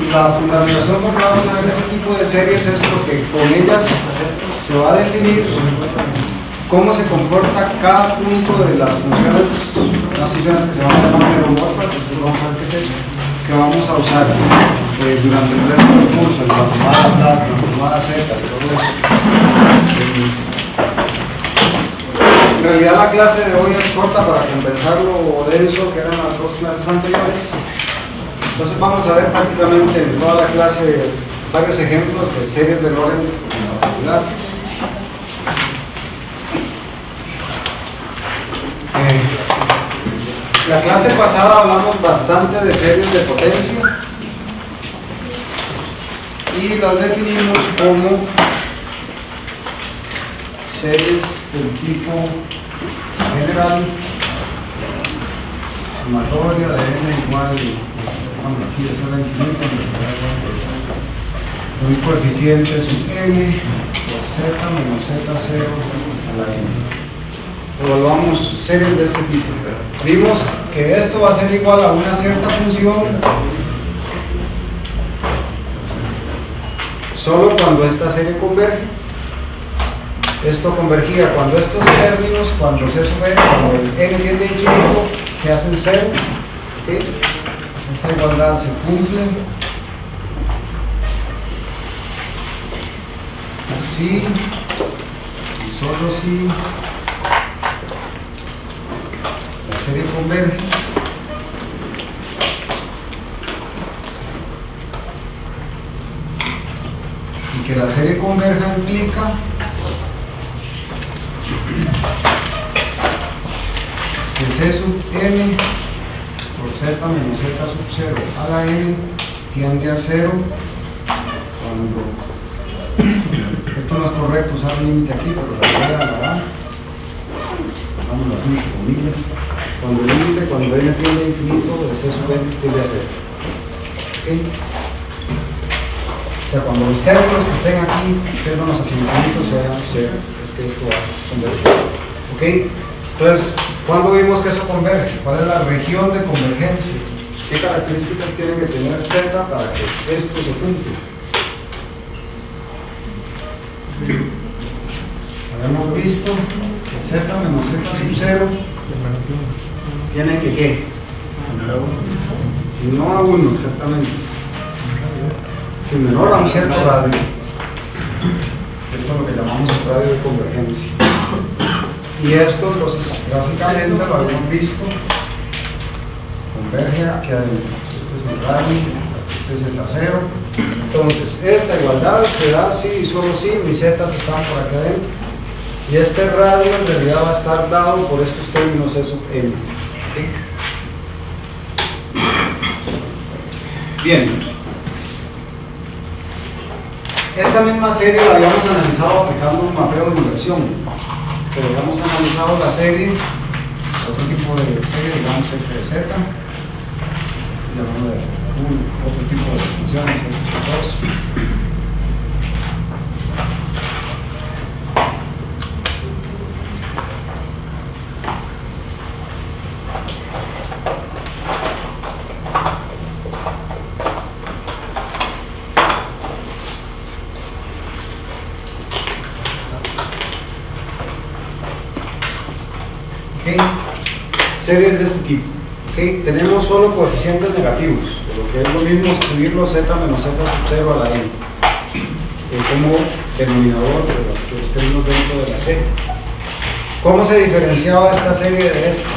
La fundamentación por la vamos a ver este tipo de series es porque con ellas se va a definir cómo se comporta cada punto de las funciones que se van a llamar meromorfas. Después vamos a ver qué es eso, que vamos a usar durante el resto del curso, la transformada plus, transformada z, todo eso. En realidad la clase de hoy es corta para compensar lo denso que eran las dos clases anteriores. Entonces vamos a ver prácticamente en toda la clase varios ejemplos de series de Lorentz en particular. La clase pasada hablamos bastante de series de potencia y las definimos como series del tipo general sumatoria de n igual, aquí es el infinito, un coeficiente sub n por z menos z0 a la n. Evaluamos series de este tipo. Vimos que esto va a ser igual a una cierta función solo cuando esta serie converge. Esto convergía cuando estos términos, cuando c sub n, cuando el n tiende a infinito, se hacen cero. ¿Okay? Esta igualdad se cumple. Así y solo si la serie converge. Y que la serie converja implica que c sub n por z menos z sub 0 a la n tiende a 0 cuando esto no es correcto usar un límite aquí, pero la regla la da, hagámoslo así, comillas, cuando el límite, cuando n tiende a infinito, de c sub n tiende a 0. ¿Okay? O sea, cuando los términos que estén aquí, términos hacia infinito, sean 0, es que esto va a converger. ¿Ok? Entonces, ¿cuándo vimos que eso converge? ¿Cuál es la región de convergencia? ¿Qué características tiene que tener z para que esto se cumpla? Habíamos visto que z menos z sub 0 tiene que ¿qué? No a 1, exactamente. Si menor a un cierto radio. Esto es lo que llamamos el radio de convergencia. Y esto, entonces, gráficamente lo habíamos visto, converge aquí adentro. Este es el radio, este es el acero. Entonces, esta igualdad se da si y solo si mis zetas están por aquí adentro. Y este radio en realidad va a estar dado por estos términos C sub n. ¿Okay? Bien. Esta misma serie la habíamos analizado aplicando un mapeo de inversión. Pero habíamos analizado la serie, otro tipo de serie, digamos f de z, llamamos de otro tipo de funciones, f2. Series de este tipo. ¿Okay? Tenemos solo coeficientes negativos, lo que es lo mismo escribirlo z menos z sub 0 a la n como denominador de los términos dentro de la serie. ¿Cómo se diferenciaba esta serie de esta?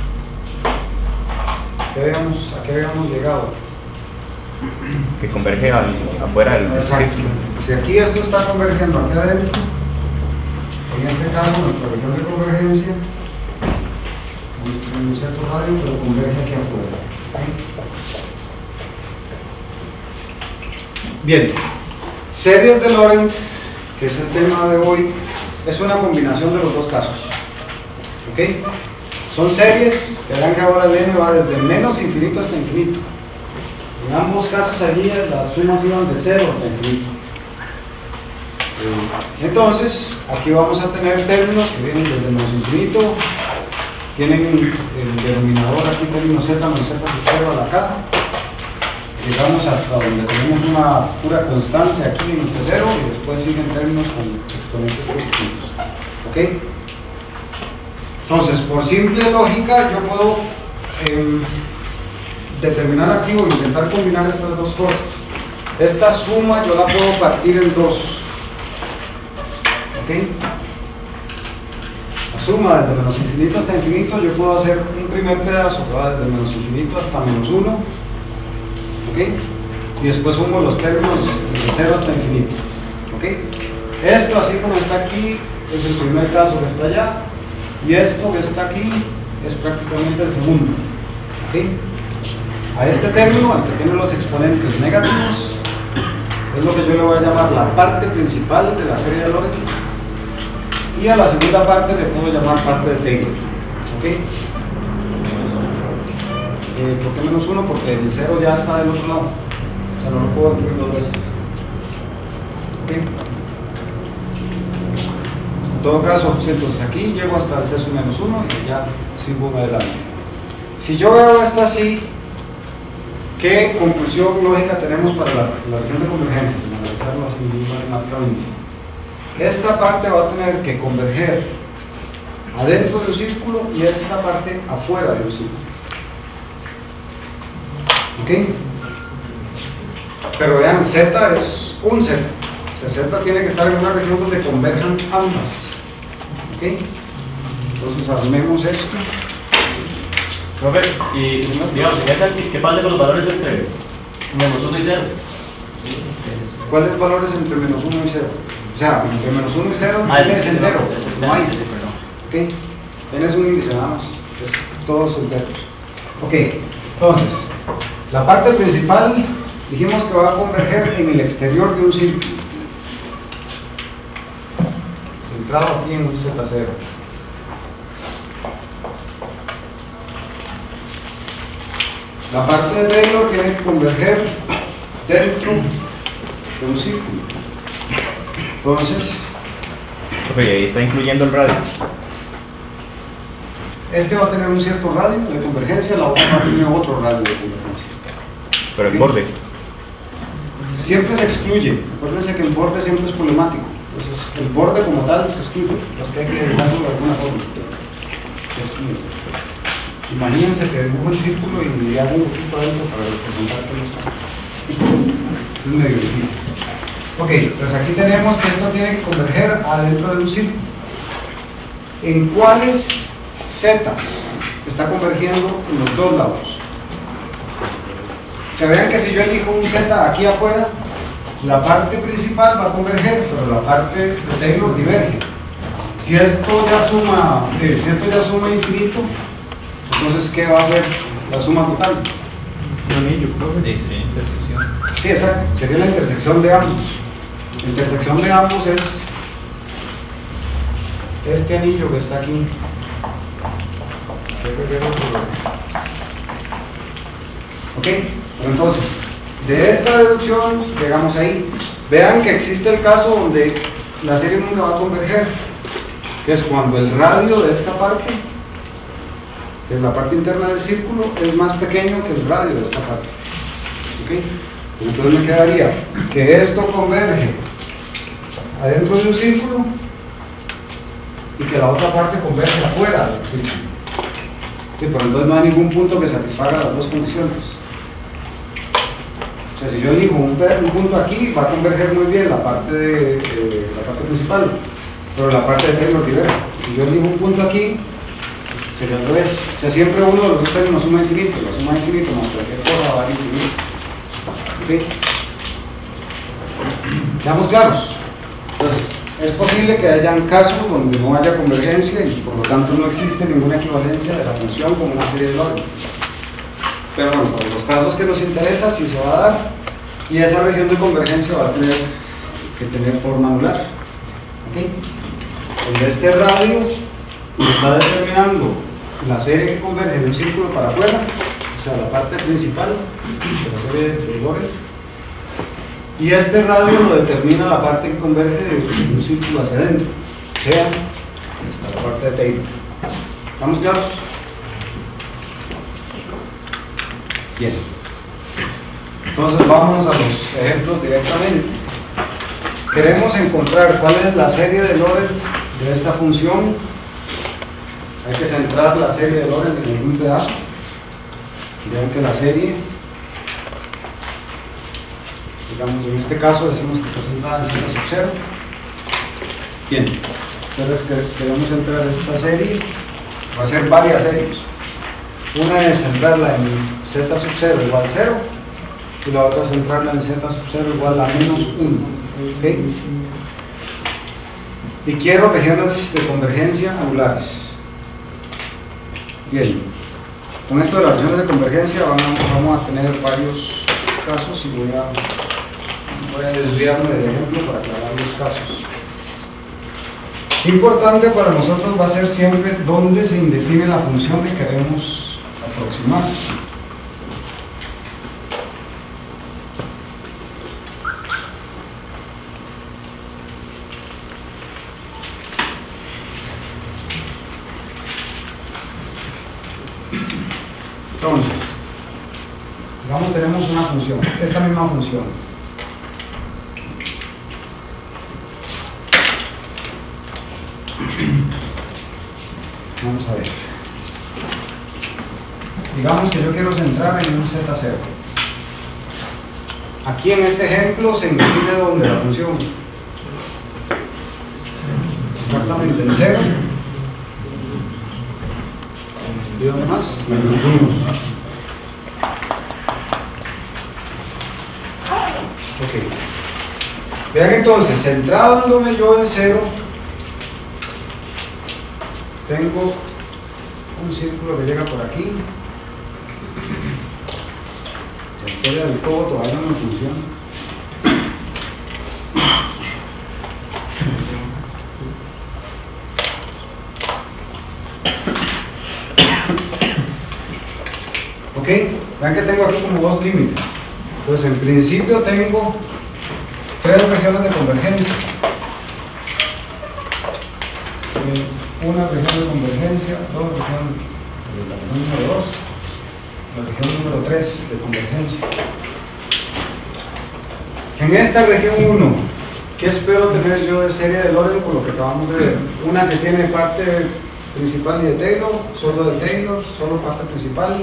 ¿A qué habíamos llegado? Que converge afuera del Exacto. Si aquí esto está convergiendo aquí adentro, en este caso nuestra región de convergencia en un cierto radio, pero converge aquí afuera. Bien, series de Lorentz, que es el tema de hoy, es una combinación de los dos casos. ¿Ok? Son series, verán que ahora el n va desde menos infinito hasta infinito. En ambos casos allí las sumas iban de 0 hasta infinito. Entonces, aquí vamos a tener términos que vienen desde menos infinito. Tienen el denominador aquí término z menos z sub 0 a la k. llegamos hasta donde tenemos una pura constante aquí en C0 y después siguen términos con exponentes positivos. ¿Ok? Entonces, por simple lógica, yo puedo determinar aquí o intentar combinar estas dos cosas. Esta suma yo la puedo partir en dos. ¿Ok? La suma desde menos infinito hasta infinito, yo puedo hacer un primer pedazo que va desde menos infinito hasta menos 1. ¿Ok? Y después sumo los términos de 0 hasta infinito. ¿Ok? Esto, así como está aquí, es el primer caso que está allá. Y esto que está aquí es prácticamente el segundo. ¿Okay? A este término, al que tiene los exponentes negativos, es lo que yo le voy a llamar la parte principal de la serie de Lorentz. Y a la segunda parte le puedo llamar parte de Taylor. ¿Okay? ¿Por qué menos 1? Porque el 0 ya está del otro lado. O sea, no lo puedo incluir dos veces. ¿Okay? En todo caso, entonces aquí llego hasta el C menos 1 y ya sigo adelante. Si yo veo esto así, ¿qué conclusión lógica tenemos para la región de convergencia? Sin analizarlo así matemáticamente. Esta parte va a tener que converger adentro de un círculo y esta parte afuera de un círculo. ¿Ok? Pero vean, Z es un Z. O sea, Z tiene que estar en una región donde converjan ambas. ¿Ok? Entonces armemos esto. Profe, y digamos, ¿qué pasa con los valores entre menos 1 y 0? ¿Cuáles valores entre menos 1 y 0? O sea, entre menos 1 y 0 tienes entero. No hay. ¿Ok? Tienes un índice nada más. Es todos enteros. Ok, entonces, la parte principal dijimos que va a converger en el exterior de un círculo. Centrado aquí en un Z0. La parte de Taylor tiene que converger dentro de un círculo. Entonces, Profe, ahí está incluyendo el radio. este va a tener un cierto radio de convergencia, la otra va a tener otro radio de convergencia. Pero el borde. Siempre se excluye. Acuérdense que el borde siempre es problemático. Entonces, el borde como tal se excluye. Los que hay que dejarlo de alguna forma. Se excluye. Imagínense que dibujo el círculo y le hago un poquito adentro para representar que no está. Es medio difícil. Ok, pues aquí tenemos que esto tiene que converger adentro de un círculo. ¿En cuáles zetas está convergiendo en los dos lados? Se vean que si yo elijo un z aquí afuera, la parte principal va a converger, pero la parte de Taylor diverge. Si esto ya suma infinito, entonces ¿qué va a ser la suma total? Un anillo, profe. Sería intersección. Sí, exacto, sería la intersección de ambos. La intersección de ambos es este anillo que está aquí. Ok, entonces, de esta deducción llegamos ahí. Vean que existe el caso donde la serie nunca va a converger, que es cuando el radio de esta parte, que es la parte interna del círculo, es más pequeño que el radio de esta parte. ¿Ok? Entonces me quedaría que esto converge adentro de un círculo y que la otra parte converge afuera del círculo. Sí, pero entonces no hay ningún punto que satisfaga las dos condiciones. O sea, si yo elijo un punto aquí, va a converger muy bien la parte principal, pero la parte de Taylor diverge. Si yo elijo un punto aquí, sería al revés. O sea, siempre uno de los dos términos suma infinito, la suma infinito más cualquier cosa va a infinito. ¿Ok? Seamos claros. Entonces, es posible que hayan casos donde no haya convergencia y por lo tanto no existe ninguna equivalencia de la función como una serie de Lorentz. Pero bueno, para los casos que nos interesa, sí se va a dar, y esa región de convergencia va a tener que tener forma anular. ¿Ok? Donde este radio está determinando la serie que converge de un círculo para afuera, o sea, la parte principal de la serie de Lorentz, y este radio lo determina la parte que converge de un círculo hacia adentro, o sea, está la parte de Taylor. ¿Estamos claros? Bien. Entonces vámonos a los ejemplos directamente. Queremos encontrar cuál es la serie de Lorentz de esta función. Hay que centrar la serie de Lorentz en algún pedazo. Vean que la serie, digamos en este caso decimos que está centrada en z sub 0. Bien, entonces queremos centrar esta serie, va a ser varias series. Una es centrarla en z sub 0 igual a 0 y la otra es centrarla en z sub 0 igual a menos 1. ¿Okay? Y quiero regiones de convergencia angulares. Bien, con esto de las regiones de convergencia vamos a tener varios casos y voy a desviarme del ejemplo para aclarar los casos. Importante para nosotros va a ser siempre dónde se define la función que queremos aproximar. Entonces, digamos tenemos una función, esta misma función. Vamos a ver. Digamos que yo quiero centrar en un z0. Aquí en este ejemplo se define dónde la función. Exactamente en 0. ¿Y dónde más? Menos 1. Ok. Vean entonces, centrándome yo en 0, tengo un círculo que llega por aquí. La historia del cobo todavía no funciona. Ok, vean que tengo aquí como dos límites. Entonces en principio tengo tres regiones de convergencia. Una región de convergencia, dos regiones, la región número 2, la región número 3 de convergencia. En esta región 1, ¿qué espero tener yo de serie de Lorentz por lo que acabamos de ver? Una que tiene parte principal y de Taylor, solo parte principal.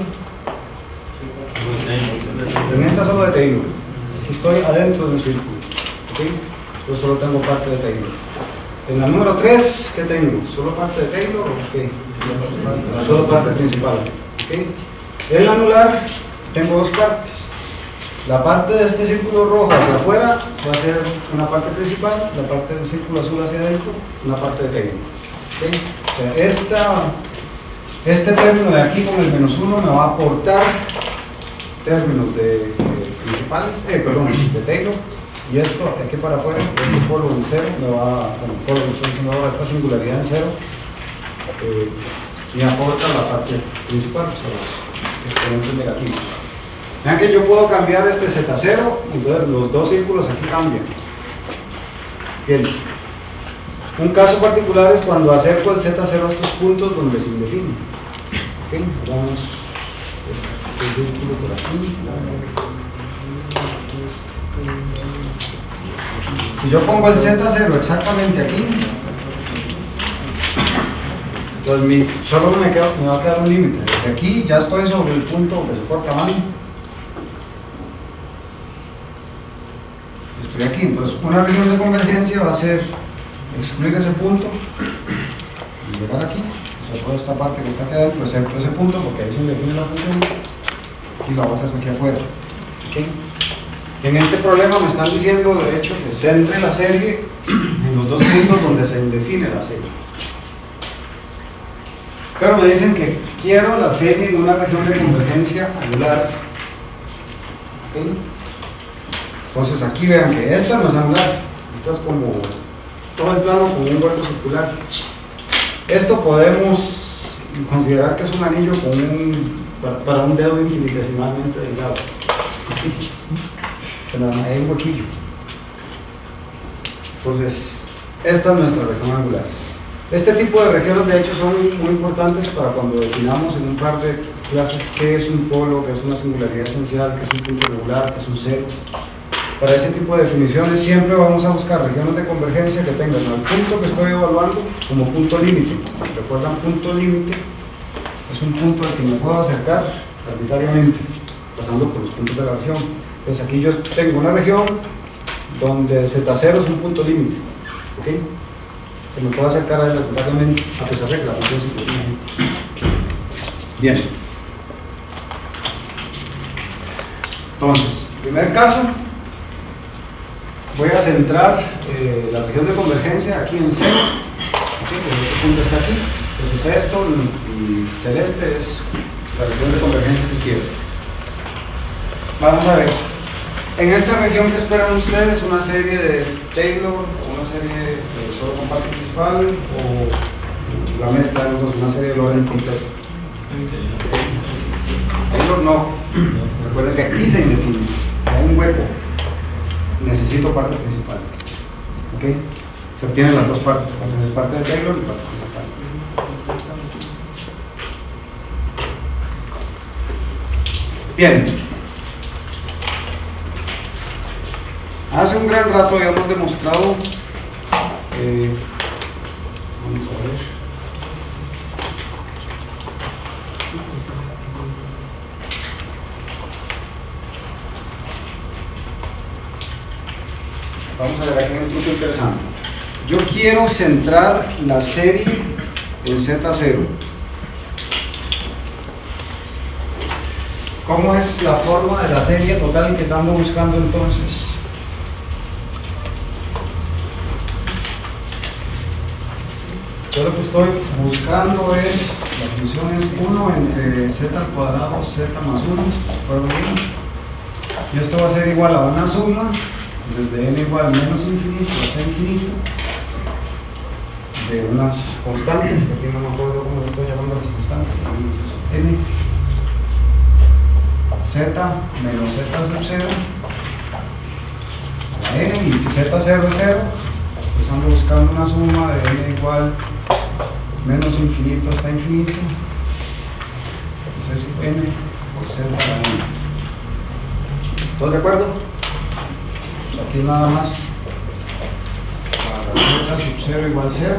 En esta solo de Taylor. Aquí estoy adentro de un círculo. ¿Okay? Yo solo tengo parte de Taylor. En la número 3, ¿qué tengo? ¿Solo parte de Taylor o qué? Solo parte principal. ¿Okay? En la anular tengo dos partes. La parte de este círculo rojo hacia afuera va a ser una parte principal, la parte del círculo azul hacia adentro, una parte de Taylor. ¿Okay? O sea, este término de aquí con el menos 1 me va a aportar términos de Taylor. Y esto, de aquí para afuera, este polo en 0, esta singularidad en 0, me aporta la parte principal, o sea, los exponentes negativos. Vean que yo puedo cambiar este Z0, entonces los dos círculos aquí cambian. Bien. Un caso particular es cuando acerco el Z0 a estos puntos donde se indefine. ¿Okay? Vamos el círculo por aquí. Si yo pongo el Z0 exactamente aquí, entonces solo me va a quedar un límite. Desde aquí ya estoy sobre el punto donde se corta mal. Estoy aquí, entonces una región de convergencia va a ser excluir ese punto y llegar aquí, o sea, toda esta parte que está aquí adentro, excepto ese punto, porque ahí se define la función, y la otra está aquí afuera. ¿Okay? En este problema me están diciendo, de hecho, que centre la serie en los dos puntos donde se define la serie. Pero me dicen que quiero la serie en una región de convergencia angular. ¿Okay? Entonces aquí vean que esta no es angular, esta es como todo el plano con un hueco circular. Esto podemos considerar que es un anillo con para un dedo infinitesimalmente delgado. Pero hay un huequillo. Entonces, esta es nuestra región angular. Este tipo de regiones de hecho son muy importantes para cuando definamos en un par de clases qué es un polo, qué es una singularidad esencial, qué es un punto regular, qué es un cero. Para ese tipo de definiciones siempre vamos a buscar regiones de convergencia que tengan al punto que estoy evaluando como punto límite. Recuerdan, punto límite es un punto al que me puedo acercar arbitrariamente, pasando por los puntos de la región. Entonces aquí yo tengo una región donde Z0 es un punto límite, ¿ok? Que me puedo acercar a él arbitrariamente a pesar de que la función se tiene. Bien. Entonces, primer caso, voy a centrar la región de convergencia aquí en C. Este punto está aquí. Entonces esto y celeste es la región de convergencia que quiero. Vamos a ver. En esta región que esperan ustedes, una serie de Taylor, o una serie de solo compacto principal, o la mezcla de los dos, una serie de Lorentz completo. Taylor no. Recuerden que aquí se indefine. Hay un hueco. Necesito parte principal. ¿Ok? Se obtienen las dos partes. Entonces, parte de Taylor y parte principal. Bien. Hace un gran rato habíamos demostrado, vamos a ver, vamos a ver aquí un truco interesante. Yo quiero centrar la serie en Z0. ¿Cómo es la forma de la serie total que estamos buscando entonces? Yo lo que estoy buscando es, la función es 1 entre z al cuadrado z más 1, ¿recuerdo bien? Y esto va a ser igual a una suma, desde n igual menos infinito hasta infinito, de unas constantes, que aquí no me acuerdo cómo se estoy llamando las constantes, n, z menos z sub 0, a la n, y si z0 es 0, pues ando buscando una suma de n igual menos infinito hasta infinito, es sub n por z a la n. ¿Todos de acuerdo? Pues aquí nada más para z sub 0 igual 0,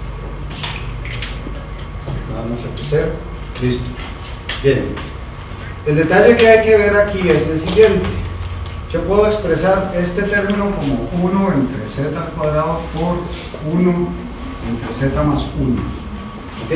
nada más aquí 0, listo. Bien, el detalle que hay que ver aquí es el siguiente. Yo puedo expresar este término como 1 entre z al cuadrado por 1 entre z más 1. ¿Ok?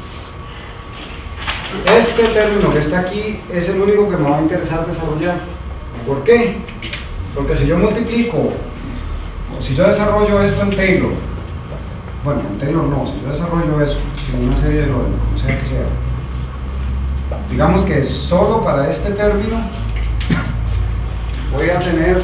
Este término que está aquí es el único que me va a interesar desarrollar. ¿Por qué? Porque si yo multiplico, o si yo desarrollo esto en Taylor, bueno, en Taylor no, si yo desarrollo eso, sin una serie de Lorentz, como sea que sea, digamos que solo para este término voy a tener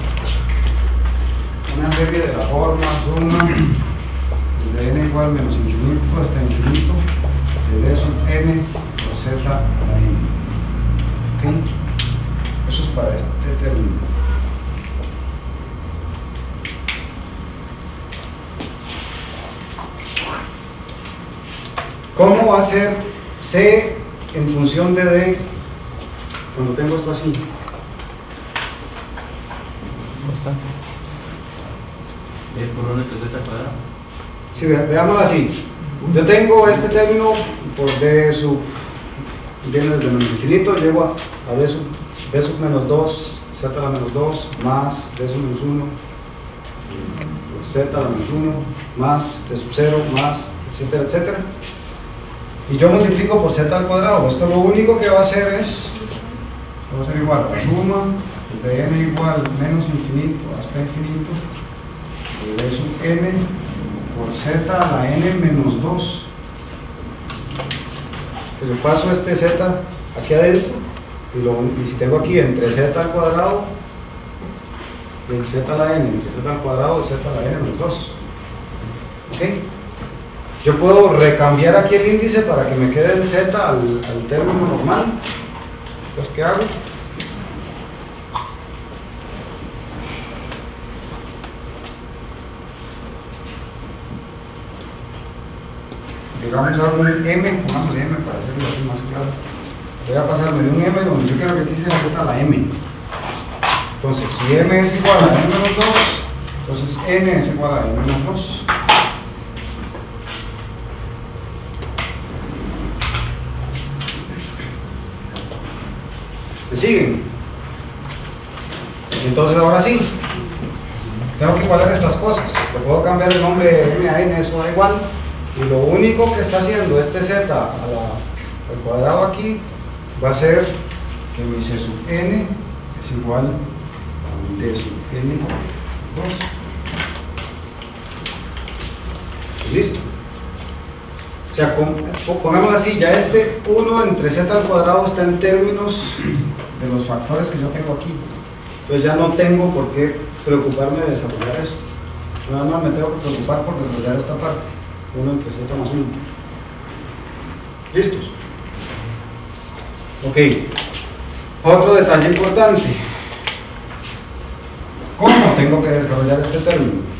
una serie de la forma suma de n igual menos infinito hasta infinito de d sub n por z a la n. ¿Ok? Eso es para este término. ¿Cómo va a ser c en función de d cuando tengo esto así? Es por 1 entre z al cuadrado. Sí, veámoslo así. Yo tengo este término por d sub, viene desde menos infinito, llego a d sub menos 2, z a la menos 2, más d sub menos 1, z a la menos 1, más d sub 0, más, etcétera, etcétera. Y yo multiplico por z al cuadrado. Esto lo único que va a hacer es, va a ser igual a la suma de n igual menos infinito hasta infinito de d sub n por z a la n menos 2. Que yo paso este z aquí adentro y si tengo aquí entre z al cuadrado y el z a la n entre z al cuadrado y z a la n menos 2. ¿Ok? Yo puedo recambiar aquí el índice para que me quede el z al término normal. Entonces, ¿qué hago? Digamos algo en m, pongámosle m para hacerlo así más claro. voy a pasarme de un m donde yo quiero que aquí sea z a la m. Entonces, si m es igual a n menos 2, entonces n es igual a n menos 2. ¿Me siguen? Entonces ahora sí, tengo que igualar estas cosas. Le puedo cambiar el nombre de m a n, eso da igual. Y lo único que está haciendo este z al cuadrado aquí va a ser que mi c sub n es igual a un d sub n 2. Listo. O sea, pongámoslo así, ya este 1 entre z al cuadrado está en términos de los factores que yo tengo aquí. Entonces ya no tengo por qué preocuparme de desarrollar esto. Nada más me tengo que preocupar por desarrollar esta parte. 1 entre z más 1. ¿Listos? Ok. Otro detalle importante. ¿Cómo tengo que desarrollar este término?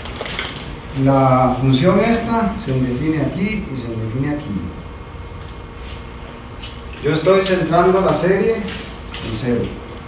La función esta se define aquí y se define aquí. Yo estoy centrando la serie en 0.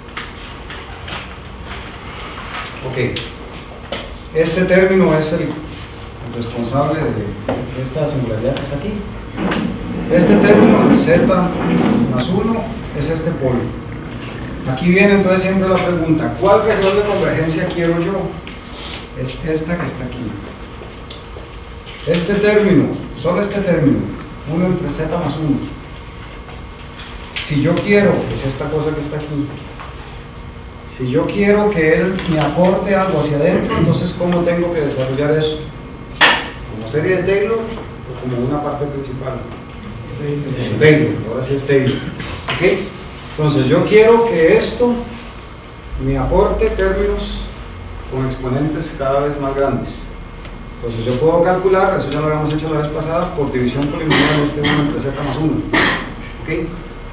Ok. Este término es el responsable de esta singularidad que está aquí. Este término, z más 1, es este polo. Aquí viene entonces siempre la pregunta, ¿cuál región de convergencia quiero yo? Es esta que está aquí. Este término, solo este término, 1 entre z más 1. Si yo quiero, es esta cosa que está aquí. Si yo quiero que él me aporte algo hacia adentro, entonces ¿cómo tengo que desarrollar eso? ¿Como serie de Taylor o como una parte principal? Taylor, ahora sí es Taylor. ¿Ok? Entonces yo quiero que esto me aporte términos con exponentes cada vez más grandes. Entonces yo puedo calcular, eso ya lo habíamos hecho la vez pasada, por división polinomial este 1 entre z más 1. ¿Ok?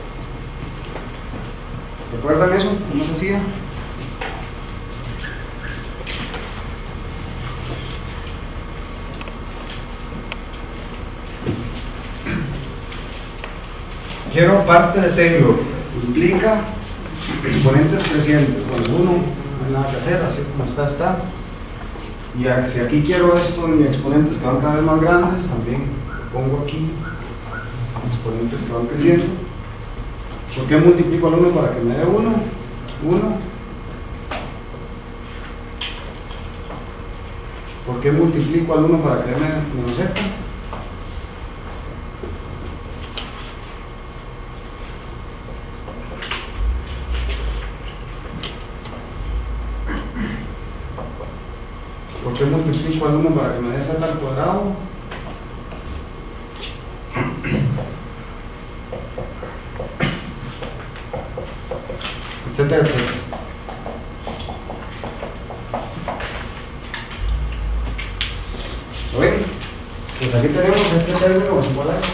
¿Recuerdan eso? ¿Cómo se hacía? Quiero parte de Taylor, implica exponentes crecientes. Bueno, 1 no hay nada que hacer, así como está. Y si aquí quiero esto en mis exponentes que van cada vez más grandes, también pongo aquí exponentes que van creciendo. ¿Por qué multiplico al 1 para que me dé 1? 1. ¿Por qué multiplico al 1 para que me dé menos z? ¿Por qué multiplico al 1 para que me dé z al cuadrado? Etcétera, etcétera. ¿Lo ven? Pues aquí tenemos este término igual a esto.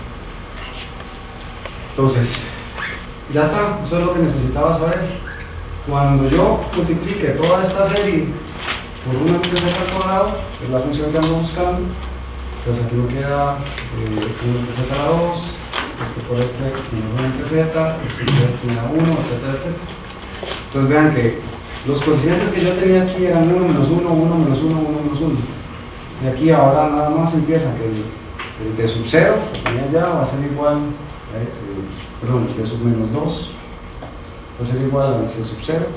Entonces, ya está, eso es lo que necesitaba saber. Cuando yo multiplique toda esta serie por 1 entre z al cuadrado, que es la función que ando buscando, pues aquí me queda 1 entre z a la 2, por este menos 1 entre z, este me da 1, etcétera, etcétera. Entonces vean que los coeficientes que yo tenía aquí eran 1 menos 1, 1 menos 1, 1 menos 1. Y aquí ahora nada más empieza que el d sub 0, que tenía ya, va a ser igual, perdón, el d sub menos 2, va a ser igual al c sub 0.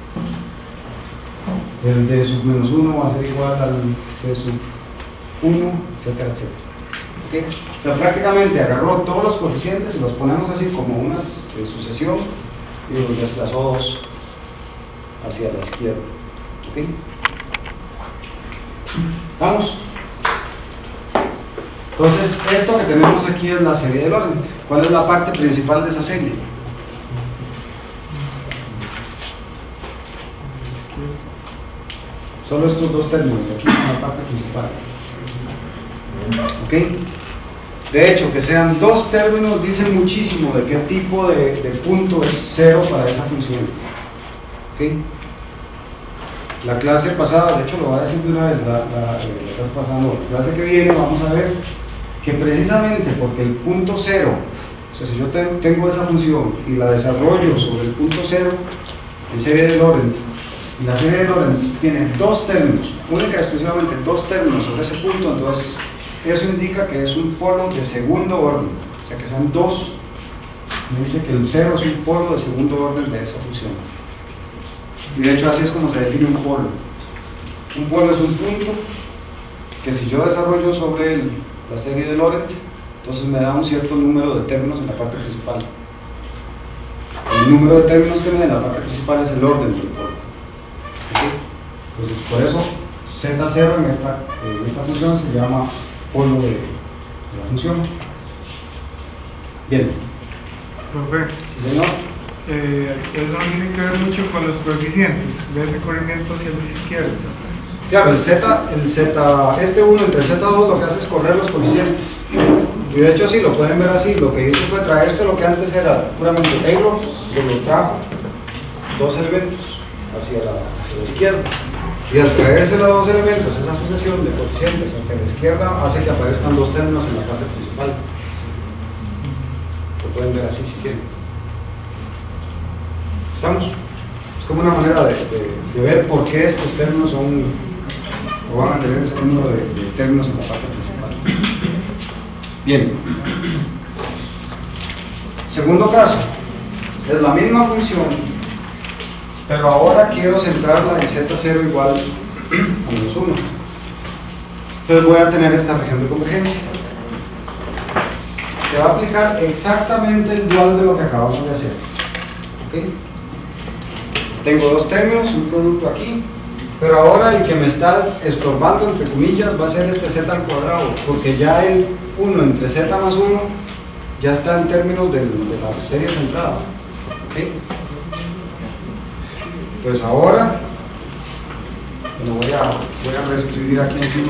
El d sub menos 1 va a ser igual al c sub 1, etcétera, etcétera. ¿Okay? Entonces prácticamente agarró todos los coeficientes y los ponemos así como una sucesión y los desplazó 2 hacia la izquierda. ¿Okay? ¿Vamos? Entonces esto que tenemos aquí es la serie del orden. ¿Cuál es la parte principal de esa serie? Solo estos dos términos, aquí es la parte principal. ¿Ok? De hecho, que sean dos términos dice muchísimo de qué tipo de punto es 0 para esa función. ¿Ok? La clase pasada, de hecho lo voy a decir de una vez, la clase pasada no, la clase que viene vamos a ver que precisamente porque el punto 0 O sea, si yo tengo esa función y la desarrollo sobre el punto cero en serie de Lorentz, y la serie de Lorentz tiene dos términos, única y exclusivamente dos términos sobre ese punto, entonces eso indica que es un polo de segundo orden, o sea que sean dos. Me dice que el cero es un polo de segundo orden de esa función. Y de hecho así es como se define un polo. Un polo es un punto que si yo desarrollo sobre la serie de Lorentz, entonces me da un cierto número de términos en la parte principal. El número de términos que me da en la parte principal es el orden del polo. ¿Okay? Entonces por eso Z0 en esta función se llama polo de la función. Bien. Profe, Sí, señor. eso no tiene que ver mucho con los coeficientes de ese corrimiento hacia la izquierda. Claro, este 1 entre Z2 lo que hace es correr los coeficientes. Y de hecho sí, lo pueden ver así. Lo que hizo fue traerse lo que antes era puramente Taylor, se lo trajo dos elementos hacia la izquierda. Y al traerse los dos elementos, esa sucesión de coeficientes hacia la izquierda hace que aparezcan dos términos en la parte principal. Lo pueden ver así si quieren. ¿Estamos? Es como una manera de ver por qué estos términos son o van a tener ese número de términos en la parte principal. Bien. Segundo caso. Es la misma función, pero ahora quiero centrarla en Z0 igual a menos 1. Entonces voy a tener esta región de convergencia. Se va a aplicar exactamente el dual de lo que acabamos de hacer. ¿Ok? Tengo dos términos, un producto aquí, pero ahora el que me está estorbando, entre comillas, va a ser este z al cuadrado, porque ya el 1 entre z más 1 ya está en términos de la serie centrada. ¿Ok? Pues ahora lo voy a reescribir aquí encima.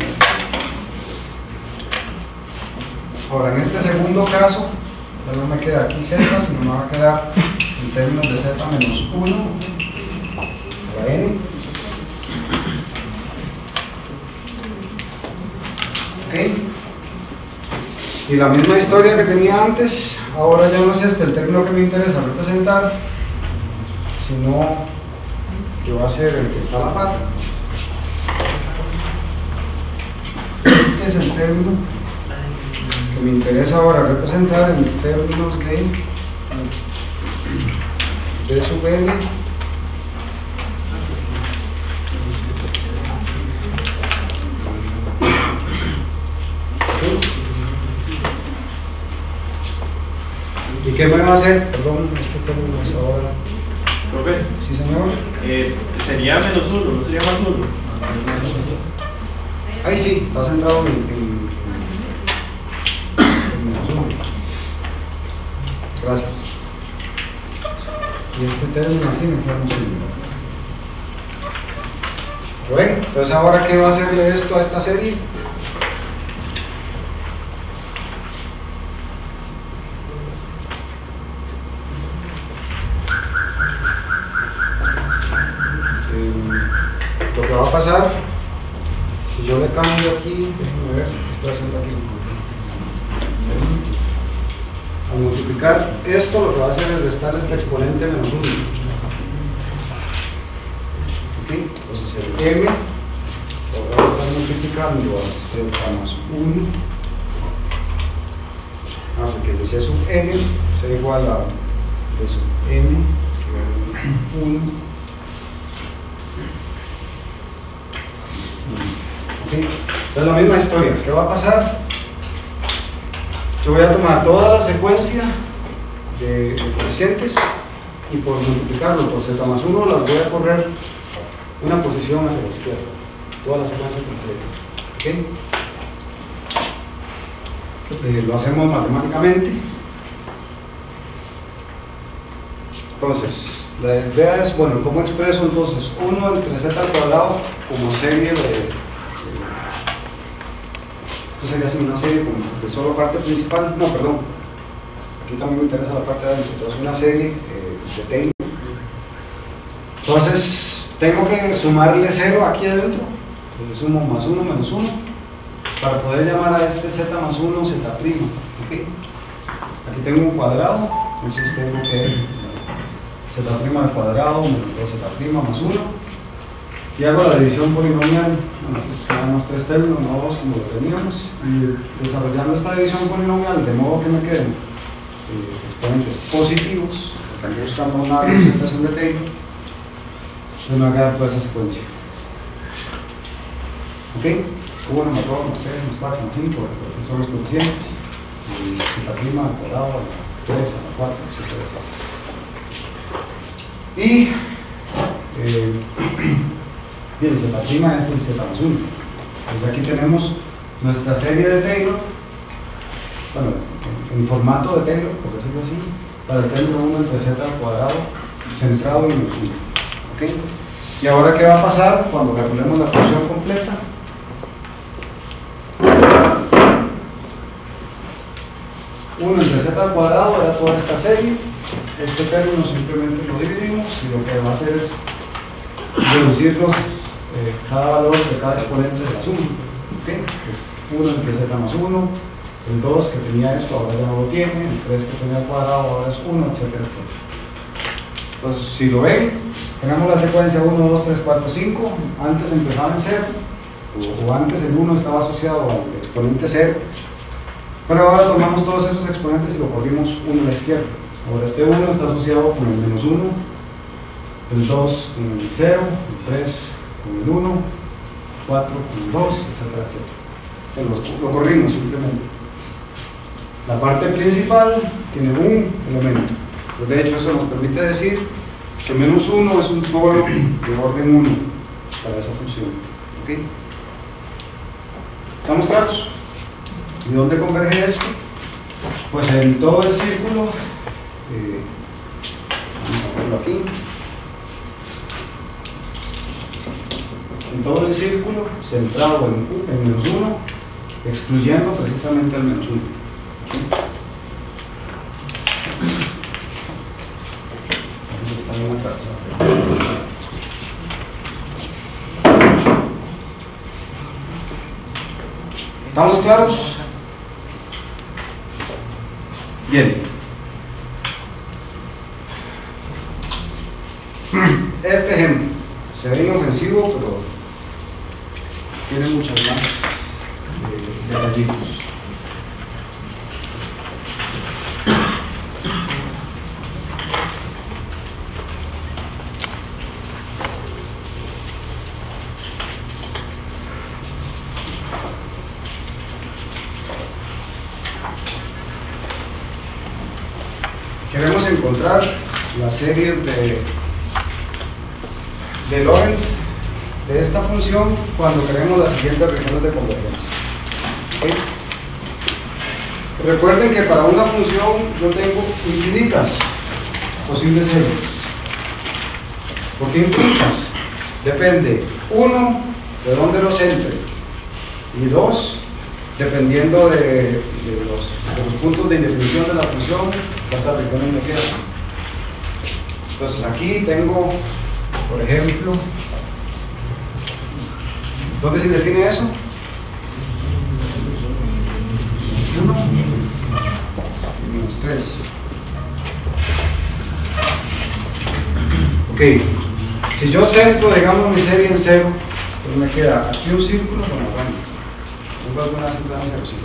Ahora, en este segundo caso, ya no me queda aquí z, sino me va a quedar en términos de z menos 1 a la n. ¿Ok? Y la misma historia que tenía antes, ahora ya no es este el término que me interesa representar, sino que va a ser el que está a la par. Este es el término que me interesa ahora representar en términos de sub n ¿Y qué me va a hacer? Perdón, este término es ahora. Profe, Sí, señor. sería menos 1, no sería más 1. Ahí sí, está centrado en menos 1. Gracias. Y este término aquí me queda un 1. Bueno, entonces ahora ¿qué va a hacerle esto a esta serie? Lo que va a pasar, si yo le cambio aquí, déjenme ver, ¿qué estoy haciendo aquí? Al multiplicar esto, lo que va a hacer es restar este exponente menos 1. ¿Ok? Entonces el m ahora va a estar multiplicando a z más 1, hace que el c sub n sea igual a d sub n, 1. ¿Okay? Entonces la misma historia, ¿qué va a pasar? Yo voy a tomar toda la secuencia de coeficientes y por multiplicarlo por z más 1 las voy a correr una posición hacia la izquierda, toda la secuencia completa. ¿Okay? Lo hacemos matemáticamente. Entonces la idea es, bueno, ¿cómo expreso entonces 1 entre z al cuadrado como serie de esto sería así una serie de solo parte principal? No, perdón, aquí también me interesa la parte de adentro, entonces una serie de Taylor. Entonces tengo que sumarle 0 aquí adentro, entonces sumo más 1 menos 1 para poder llamar a este z más 1 z'. ¿Okay? aquí tengo un cuadrado, entonces tengo que z' al cuadrado menos 2z' más 1, y hago la división polinomial. Bueno, pues nada más 3 términos, no 2 como lo teníamos, y desarrollando esta división polinomial de modo que me queden exponentes positivos, porque aquí buscamos una representación de Taylor, pues me va a quedar toda esa secuencia. ¿Ok? 1 más 2 más 3 más 4 más 5, pues son los coeficientes, y z' al cuadrado a la 3 a la 4, etcétera, etcétera. Y bien, z' es el z más 1. Entonces aquí tenemos nuestra serie de Taylor, bueno, en formato de Taylor, por decirlo así, para el término 1 entre z al cuadrado centrado en menos 1. ¿Ok? Y ahora, ¿qué va a pasar cuando calculemos la función completa? Uno entre z al cuadrado era toda esta serie. Este término simplemente lo dividimos y lo que va a hacer es reducirlos cada valor de cada exponente de la suma. ¿Okay? Pues 1 entre z más 1, el 2 que tenía esto ahora ya no lo tiene, el 3 que tenía al cuadrado ahora es 1, etcétera, etcétera. Entonces, si lo ven, tenemos la secuencia 1, 2, 3, 4, 5, antes empezaba en 0, o antes el 1 estaba asociado al exponente 0, pero ahora tomamos todos esos exponentes y lo corrimos 1 a la izquierda. Ahora este 1 está asociado con el menos 1, el 2 con el 0, el 3 con el 1, 4 con el 2, etcétera, etcétera. Lo corrimos simplemente. La parte principal tiene un elemento. Pues de hecho, eso nos permite decir que menos 1 es un toro de orden 1 para esa función. ¿Ok? ¿Estamos claros? ¿Y dónde converge esto? Pues en todo el círculo. Vamos a verlo aquí. En todo el círculo centrado en menos 1, excluyendo precisamente el menos 1. Aquí está bien atravesado. ¿Estamos claros? Bien. Este ejemplo se ve inofensivo, pero tiene muchas más detallitos. Queremos encontrar las series de Lorentz de esta función cuando queremos las siguientes regiones de convergencia. ¿Okay? Recuerden que para una función yo tengo infinitas posibles series. ¿Por qué infinitas? Depende, 1, de dónde lo centre, y 2, dependiendo de los puntos de indefinición de la función, cuántas regiones me quedan. Entonces aquí tengo, por ejemplo, ¿dónde se define eso? 1 menos 3. Ok, si yo centro, digamos, mi serie en 0, pues me queda aquí un círculo con la rama. Tengo alguna centrada en 0, sí.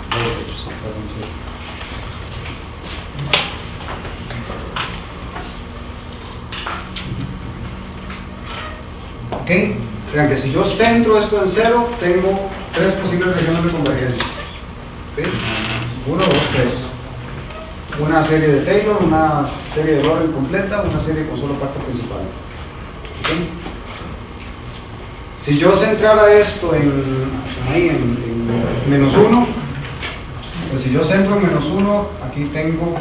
Ok, vean que si yo centro esto en 0, tengo 3 posibles regiones de convergencia. ¿Okay? 1, 2, 3. Una serie de Taylor, una serie de Lorentz completa, una serie con solo parte principal. ¿Okay? Si yo centrara esto en menos 1, pues si yo centro en menos 1, aquí tengo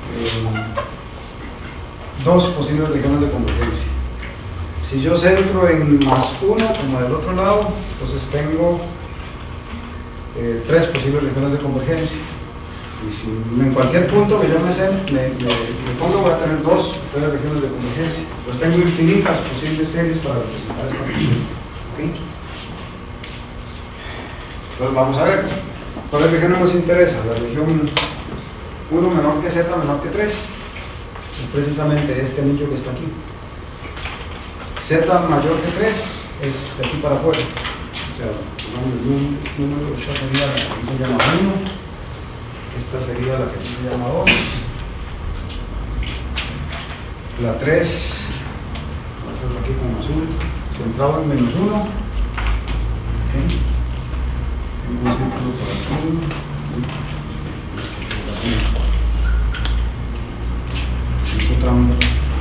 2 posibles regiones de convergencia. Si yo centro en más 1, como del otro lado, entonces tengo 3 posibles regiones de convergencia. Y si en cualquier punto que yo me pongo, voy a tener 2 regiones de convergencia. Pues tengo infinitas posibles series para representar esta función. ¿Okay? Entonces vamos a ver. ¿Cuál región nos interesa? La región 1 menor que z menor que 3. Es precisamente este anillo que está aquí. Z mayor que 3 es de aquí para afuera. O sea, un número, esta sería la que aquí se llama 1, esta sería la que aquí se llama 2, la 3, vamos a hacerlo aquí con azul, centrado en menos 1, ¿okay? Tengo un círculo por aquí, es otra onda.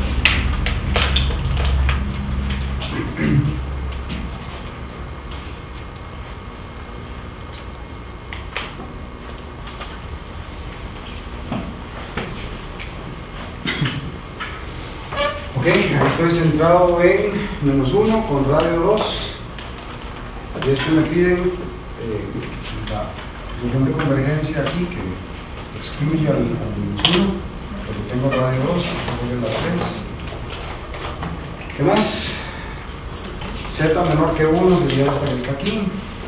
Ok, estoy centrado en menos 1 con radio 2 y esto me piden la función de convergencia aquí que excluye al menos 1 porque tengo radio 2, esta sería la 3. ¿Qué más? Z menor que 1 sería esta que está aquí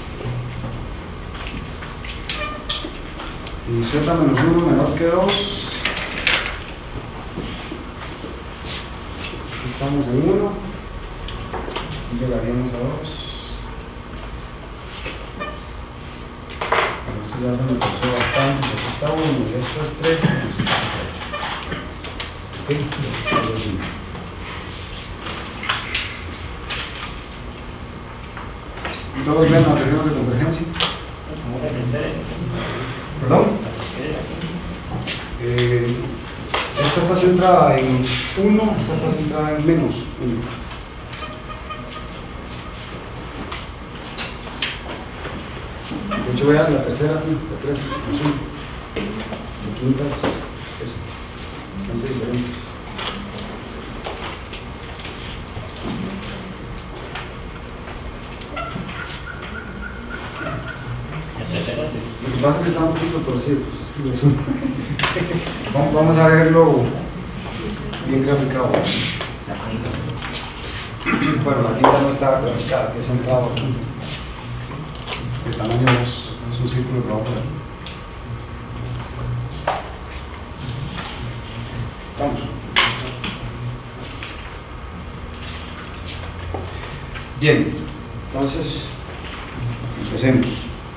y Z menos 1 menor que 2. Estamos en 1 y llegaríamos a 2. Pero esto ya se me pasó bastante. Aquí está 1 y esto es 3. Ok, ¿todos ven los términos de convergencia? ¿Perdón? Esta está centrada en 1, esta está centrada en menos 1. De hecho, vean la tercera, la 3, azul. La quinta es esa. Bastante diferentes. Lo que pasa es que está un poquito torcido. Vamos a verlo bien graficado. Bueno, la quinta no está graficada, que es centrado aquí. El tamaño es un círculo que va por aquí. Vamos. Bien, entonces empecemos.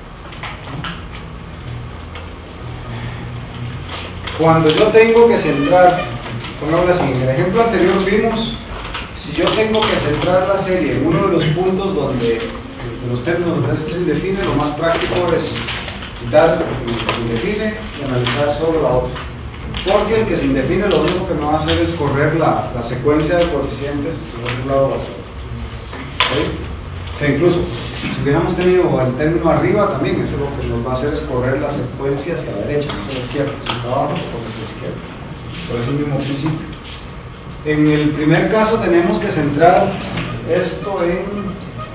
Cuando yo tengo que centrar, pongámoslo así, en el ejemplo anterior vimos, si yo tengo que centrar la serie en uno de los puntos donde los términos de esto se indefine, lo más práctico es quitar el que se indefine y analizar solo la otra. Porque el que se indefine lo único que me va a hacer es correr la secuencia de coeficientes de un lado a otro. O sea, incluso, si hubiéramos tenido el término arriba también, eso lo que nos va a hacer es correr la secuencia hacia la derecha, no hacia la izquierda, hacia abajo o hacia la izquierda. Por eso el mismo principio. En el primer caso tenemos que centrar esto en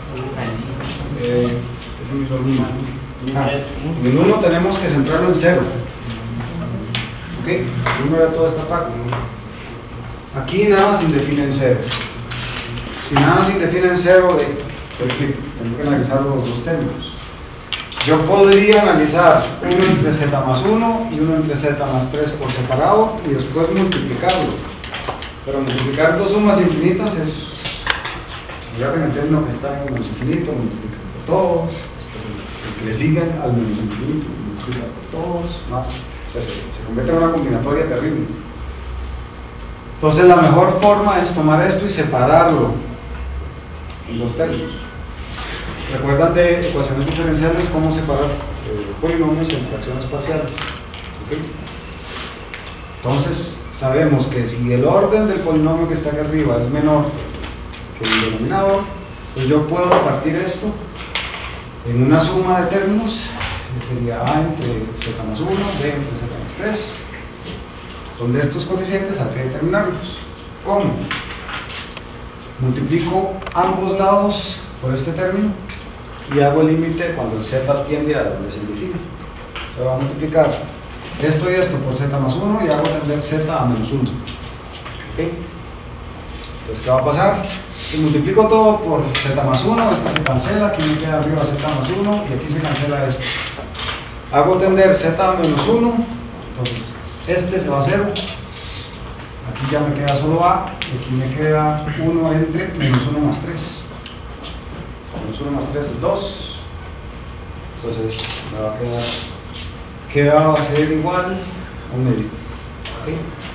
el 1 tenemos que centrarlo en 0. ¿Ok? El 1 era toda esta parte. Aquí nada se indefine en 0. Si nada se indefine en 0, tengo que analizar los dos términos. Yo podría analizar 1 entre z más 1 y 1 entre z más 3 por separado y después multiplicarlo. Pero multiplicar dos sumas infinitas es, ya que el término que está en menos infinito, multiplicar por todos, el que le sigan al menos infinito, multiplicar por todos, más. O sea, se convierte en una combinatoria terrible. Entonces la mejor forma es tomar esto y separarlo en dos términos. ¿Recuerdan de ecuaciones diferenciales cómo separar polinomios en fracciones parciales? ¿Okay? Entonces sabemos que si el orden del polinomio que está aquí arriba es menor que el denominador, pues yo puedo partir esto en una suma de términos, que sería a entre z más 1, b entre z más 3, donde estos coeficientes hay que determinarlos. ¿Cómo? Multiplico ambos lados por este término y hago el límite cuando el z tiende a donde se define. Se va a multiplicar esto y esto por z más 1 y hago tender z a menos 1. ¿Okay? Entonces, ¿qué va a pasar? Si multiplico todo por z más 1, esto se cancela, aquí me queda arriba z más 1 y aquí se cancela esto. Hago tender z a menos 1, entonces este se va a 0. Aquí ya me queda solo A, y aquí me queda 1 entre menos 1 más 3. Menos 1 más 3 es 2. Entonces me va a quedar que A va a ser igual a 1 medio. ¿Ok?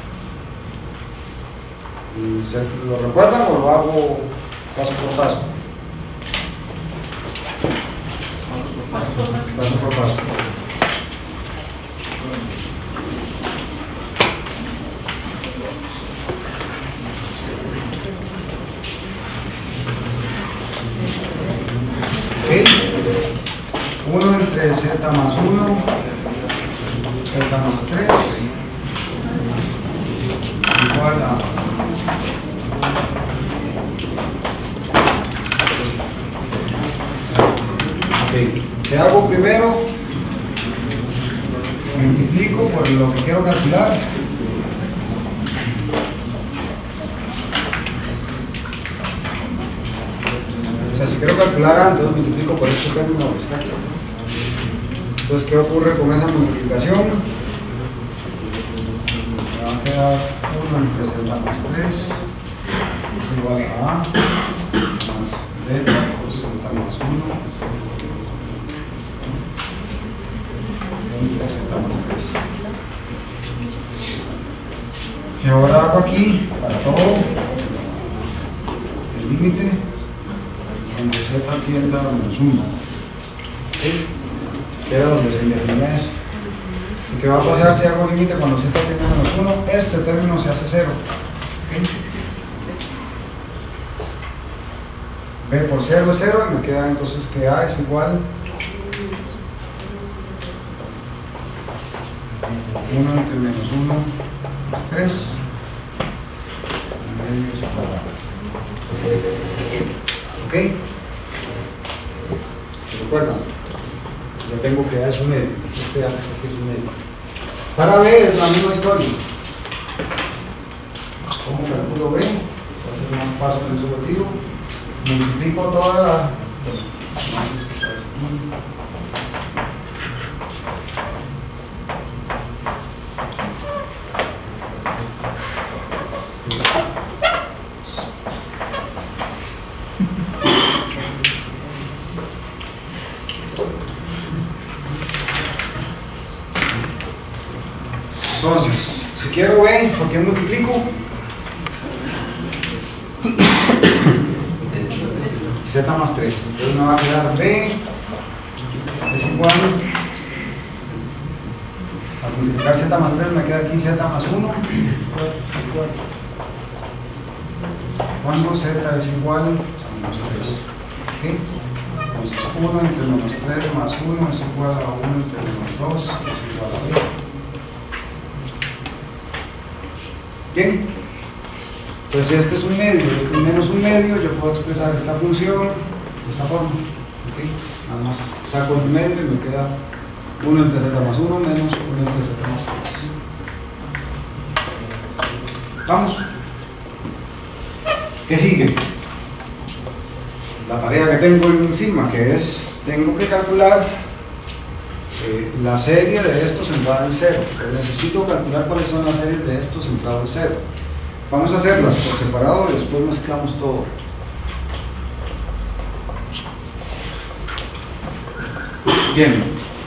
¿Y se lo recuerdan o lo hago paso por paso? Paso por paso. Ok. 1 entre z más 1, z más 3, igual a ¿qué hago primero? Multiplico por lo que quiero calcular. O sea, si quiero calcular A, entonces multiplico por este término que está aquí. Entonces, ¿qué ocurre con esa multiplicación? Me va a quedar 1 entre z más 3 es igual a A más beta por z más 1 entre z más 3. Y ahora hago aquí, para todo, el límite donde z tiende a menos 1. ¿Sí? Queda donde se define esto. ¿Y qué va a pasar si hago límite cuando z tiende a menos 1? Este término se hace 0. ¿Okay? B por 0 es 0 y me queda entonces que A es igual 1 entre menos 1 más 3 medio es cuadrado. ¿Ok? ¿Se recuerdan? Ya tengo que A es un medio. Este A que está aquí es un medio. Para B es la misma historia. ¿Cómo calculo B? Voy a hacer un paso en el subjetivo. Multiplico toda la... Entonces, si quiero B, ¿por qué multiplico? Z más 3. Entonces me va a quedar B es igual al multiplicar Z más 3 me queda aquí Z más 1 cuando Z es igual a menos 3. ¿Okay? Entonces 1 entre menos 3 más 1 es igual a 1 entre menos 2 es igual a B. Bien. Entonces, si este es un medio y este es menos un medio, yo puedo expresar esta función de esta forma. ¿Okay? Nada más saco el medio y me queda 1 entre z más 1 menos 1 entre z más 3. Vamos. ¿Qué sigue? La tarea que tengo encima, que es, tengo que calcular la serie de estos centrada en 0. Pero necesito calcular cuáles son las series de estos centrados en 0. Vamos a hacerlas por separado y después mezclamos todo. Bien.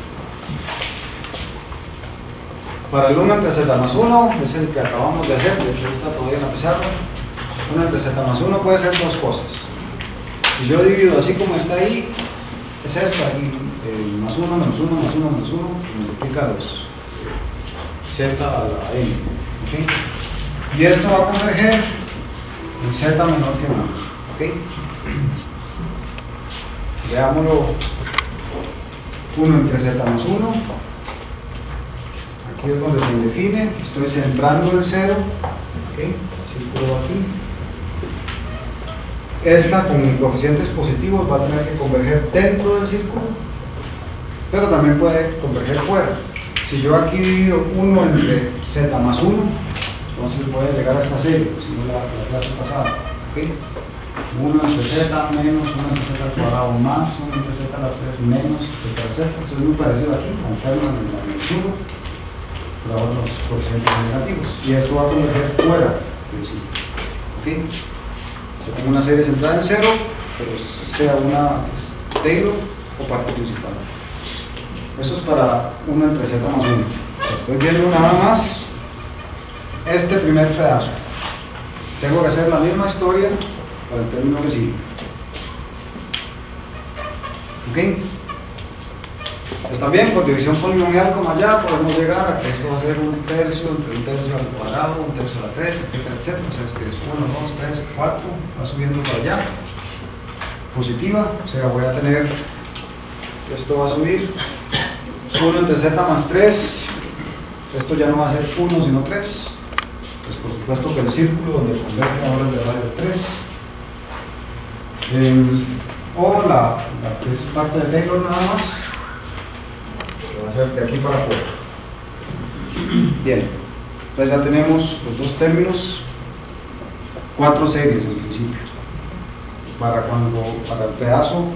Para el 1 entre z más 1 es el que acabamos de hacer, de hecho está todavía en la pizarra. 1 entre z más 1 puede ser dos cosas. Si yo divido así como está ahí, es esto, ahí más 1, menos 1, más 1, menos 1, multiplica los z a la n. ¿Okay? Y esto va a converger en z menor que 1. ¿Ok? Veámoslo. 1 entre z más 1. Aquí es donde se define. Estoy centrando el 0. ¿Ok? Círculo aquí. Esta con coeficientes positivos va a tener que converger dentro del círculo, pero también puede converger fuera. Si yo aquí divido 1 entre z más 1, entonces voy a llegar a esta serie, si no la clase pasada. ¿Okay? 1 entre z menos 1 entre z al cuadrado más 1 entre z a la 3 menos z. Eso es muy parecido aquí, con término en el 1. por abajo los coeficientes negativos. Y esto va a converger fuera del ciclo. ¿Ok? Se pone una serie centrada en 0, pero sea una Taylor o parte principal. Eso es para 1 entre z más 1. Estoy viendo nada más este primer pedazo. Tengo que hacer la misma historia para el término que sigue. ¿Ok? Está bien, por división polinomial como allá podemos llegar a que esto va a ser 1 tercio entre 1 tercio al cuadrado, 1 tercio a la 3, etcétera, etcétera. O sea, es que es 1, 2, 3, 4, va subiendo para allá. Positiva, o sea, voy a tener, esto va a subir, 1 entre z más 3, esto ya no va a ser 1 sino 3, pues por supuesto que el círculo donde converge ahora es de radio 3, o la que es parte de Taylor nada más, que va a ser de aquí para afuera. Bien, entonces ya tenemos los dos términos, 4 series en principio. Para el pedazo,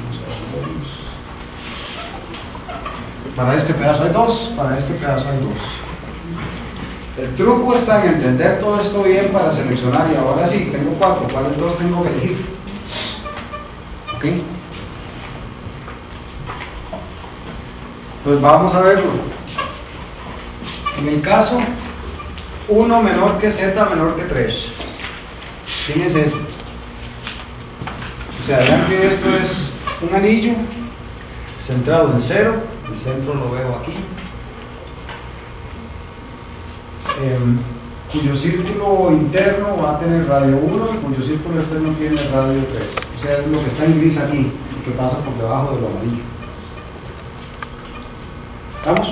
para este pedazo hay 2, para este pedazo hay 2. El truco está en entender todo esto bien para seleccionar, y ahora sí, tengo 4, ¿cuáles 2 tengo que elegir? ¿Ok? Pues vamos a verlo. En el caso 1 menor que z menor que 3, ¿quién es ese? O sea, vean que esto es un anillo centrado en 0, el centro lo veo aquí, cuyo círculo interno va a tener radio 1 y cuyo círculo externo tiene radio 3. O sea, es lo que está en gris aquí, lo que pasa por debajo de lo amarillo. ¿Estamos?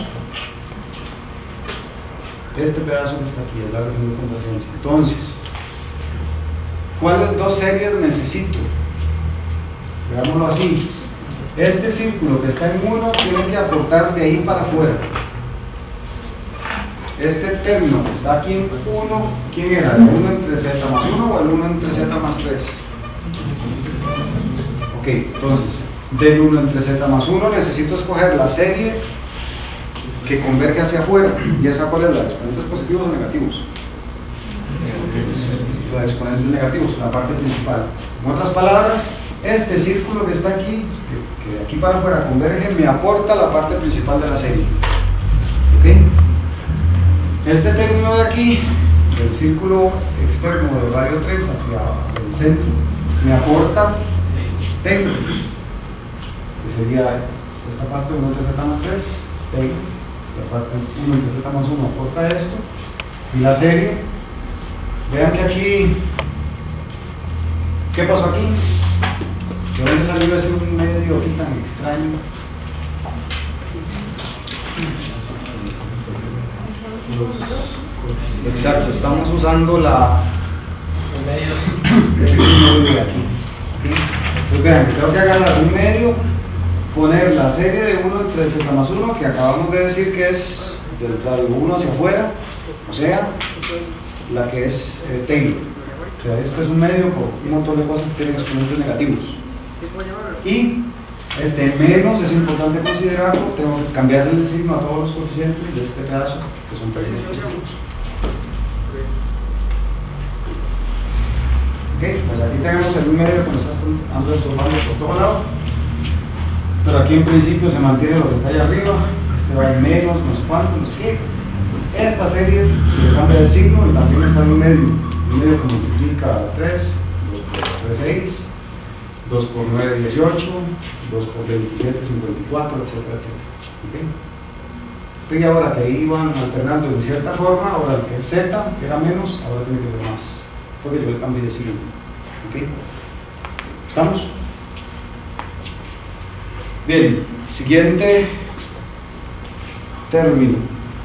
Este pedazo que está aquí es la relación de convergencia. Entonces, ¿cuáles 2 series necesito? Veámoslo así. Este círculo que está en 1 tiene que aportar de ahí para afuera. Este término que está aquí en 1, ¿quién era? ¿El 1 entre z más 1 o el 1 entre z más 3? Ok, entonces, del 1 entre z más 1 necesito escoger la serie que converge hacia afuera. ¿Y esa cuál es? ¿La de exponentes positivos o negativos? La de exponentes negativos, la parte principal. En otras palabras, este círculo que está aquí, que de aquí para afuera converge, me aporta la parte principal de la serie. ¿Ok? Este término de aquí, del círculo externo del radio 3 hacia el centro, me aporta Taylor, que sería esta parte 1 entre z más 3, Taylor, la parte 1 entre z más 1 aporta esto, y la serie, vean que aquí, ¿qué pasó aquí? ¿De dónde salió ese medio aquí tan extraño? Exacto, estamos usando el medio de aquí. Pues vean, tengo que agarrar un medio, poner la serie de 1 entre z más 1, que acabamos de decir que es del radio 1 hacia afuera, o sea, la que es Taylor. O sea, esto es un medio por un montón de cosas que tienen exponentes negativos. Y menos es importante considerarlo, tengo que cambiarle el signo a todos los coeficientes de este pedazo, que son términos positivos. Ok, pues aquí tenemos el medio que nos están transformando por todo lado, pero aquí en principio se mantiene lo que está allá arriba, este va en menos, no sé cuánto, no sé qué. Esta serie se cambia de signo y también está en un medio que multiplica 3, 2 por 3, 6, 2 por 9, 18, 2 por 27, 54, etcétera, etcétera. ¿Okay? Y ahora que iban alternando de cierta forma, ahora el que es z, que era menos, ahora tiene que ser más, porque yo le cambié de signo. ¿Okay? ¿Estamos? Bien, siguiente término.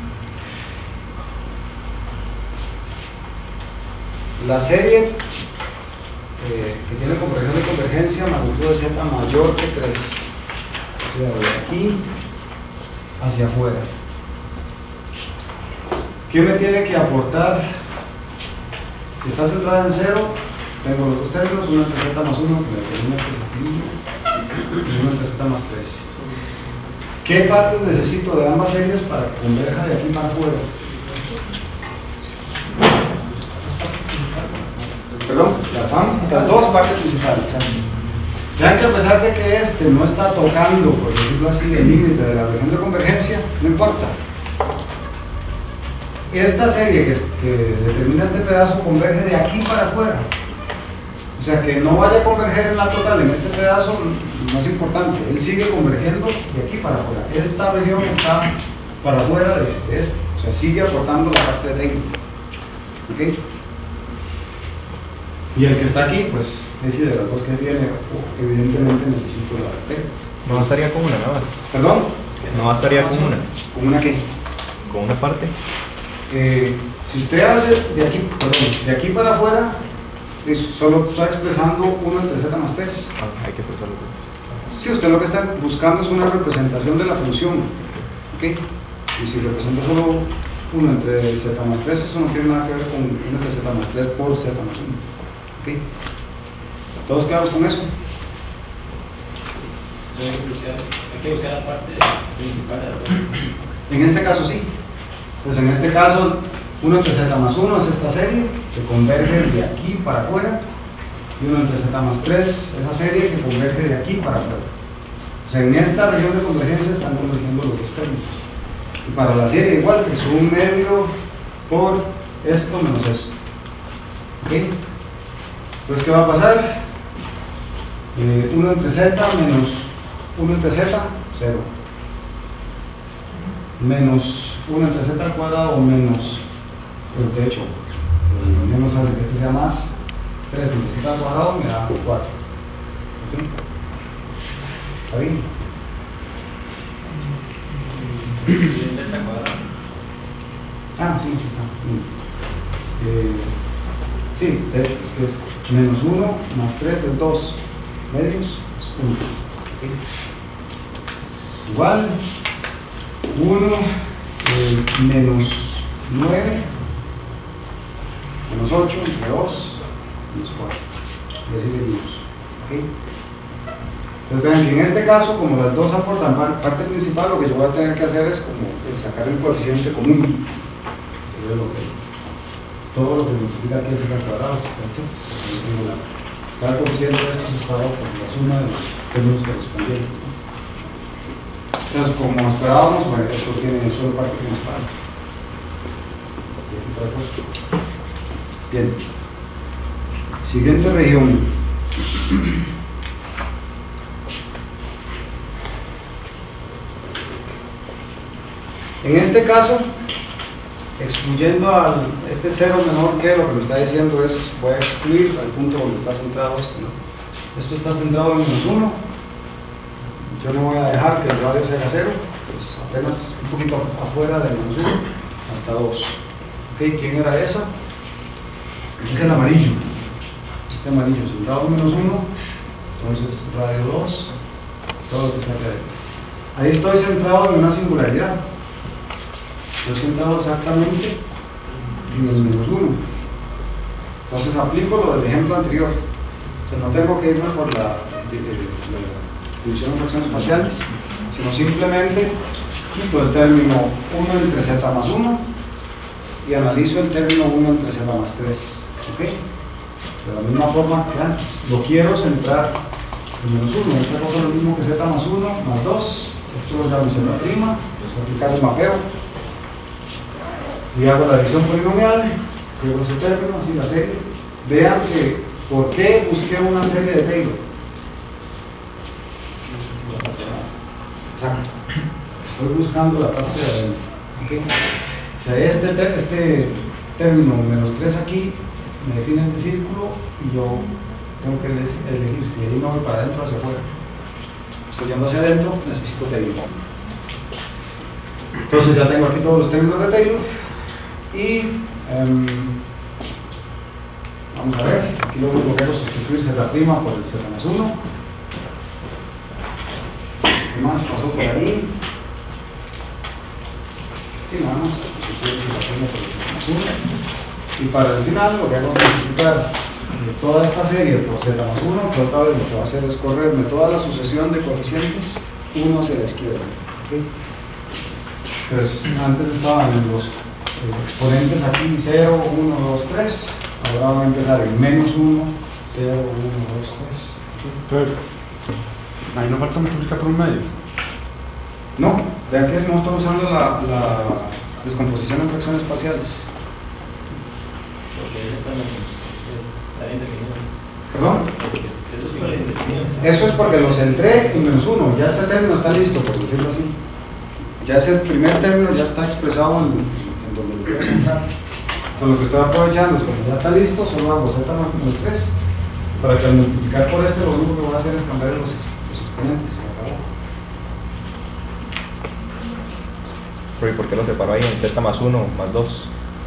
La serie que tiene comparación de convergencia magnitud de z mayor que 3, o sea, de aquí hacia afuera. ¿Qué me tiene que aportar? Si está centrada en 0, tengo los dos términos, 1 entre z más 1, que me termina positivo, y 1 entre z más 3. ¿Qué partes necesito de ambas series para que converja de aquí para afuera? Perdón, las dos partes principales. Vean que a pesar de que este no está tocando, por decirlo así, el límite de la región de convergencia, no importa. Esta serie que determina este pedazo converge de aquí para afuera. O sea, que no vaya a converger en la total en este pedazo no es importante. Él sigue convergiendo de aquí para afuera. Esta región está para afuera de este. O sea, sigue aportando la parte de técnica. ¿Ok? Y el que está aquí, pues, es de las dos que viene, evidentemente necesito la técnica. No bastaría con una nada más. ¿Perdón? No bastaría con una. ¿Con una qué? Con una parte. Si usted hace de aquí para afuera, solo está expresando 1 entre z más 3. Hay que expresarlo. Si usted lo que está buscando es una representación de la función, ¿ok? Y si representa solo 1 entre z más 3, eso no tiene nada que ver con 1 entre z más 3 por z más 1. ¿Ok? ¿Todos claros con eso? Hay que buscar la parte principal de la En este caso sí. Pues en este caso 1 entre z más 1 es esta serie, se converge de aquí para afuera, y 1 entre z más 3 esa serie que converge de aquí para afuera. O sea, en esta región de convergencia están convergiendo los dos términos. Y para la serie igual, que es 1 medio por esto menos esto. ¿Ok? Entonces, ¿qué va a pasar? 1 entre z menos 1 entre z, 0. Menos 1 entre z al cuadrado menos el techo. Menos hace que este sea más 3 entre z al cuadrado me da 4. ¿Ok? ¿Está bien? Ah, sí, sí está. Sí, es que es menos 1 más 3 es 2 medios, es 1. ¿Okay? Igual 1 menos 9 menos 8 entre 2 menos 4. Y así seguimos. ¿Okay? Entonces vean que en este caso, como las dos aportan parte principal, lo que yo voy a tener que hacer es como sacar el coeficiente común. Todo lo que multiplica aquí es el cuadrado, cada coeficiente de estos está dado por la suma de los términos correspondientes. Entonces, como esperábamos, bueno, esto tiene solo parte principal. Bien. Siguiente región. En este caso, excluyendo a este cero menor que lo que me está diciendo es, voy a excluir al punto donde está centrado esto, ¿no? Esto está centrado en menos 1. Yo no voy a dejar que el radio sea 0, pues apenas un poquito afuera de menos 1 hasta 2. ¿Ok? ¿Quién era esa? Este es el amarillo. Este amarillo centrado en menos 1, entonces radio 2, todo lo que está acá adentro. Ahí estoy centrado en una singularidad. Estoy centrado exactamente en el menos 1. Entonces aplico lo del ejemplo anterior. O sea, no tengo que irme por la división de fracciones parciales, sino simplemente quito el término 1 entre z más 1 y analizo el término 1 entre z más 3. ¿Ok? De la misma forma que antes. Lo quiero centrar en menos 1. Esta cosa es lo mismo que z más 1 más 2. Esto lo llamo z', es aplicar el mapeo. Y hago la división polinomial, luego ese término, así la serie. Vean que, ¿por qué busqué una serie de Taylor? Exacto. Estoy buscando la parte de adentro. ¿Okay? O sea, este término menos 3 aquí me define este círculo y yo tengo que elegir si ahí no voy para adentro o hacia afuera. Estoy yendo hacia adentro, necesito Taylor. Entonces ya tengo aquí todos los términos de Taylor. Y vamos a ver, aquí lo único que hago es sustituir z' por el z más 1. ¿Qué más pasó por ahí? Sí, nada más sustituir z' por el z más 1. Y para el final lo que hago es multiplicar toda esta serie por z más 1, pero otra vez lo que va a hacer es correrme toda la sucesión de coeficientes 1 hacia la izquierda. ¿Ok? Entonces, antes estaban los exponentes aquí 0, 1, 2, 3. Ahora van a empezar en menos 1, 0, 1, 2, 3. Pero ahí no falta multiplicar por un medio. No, vean que no estamos usando la descomposición en fracciones parciales. Porque está bien definido. ¿Perdón? Eso es bien definido. Eso es porque lo centré en menos 1. Ya este término está listo, por decirlo así. Ya ese primer término ya está expresado en donde lo quiero centrar. Entonces lo que estoy aprovechando es cuando ya está listo, solo hago z más menos 3. Para que al multiplicar por este, lo único que voy a hacer es cambiar los exponentes. Se acabó. Pero ¿y por qué lo separo ahí en z más 1 más 2?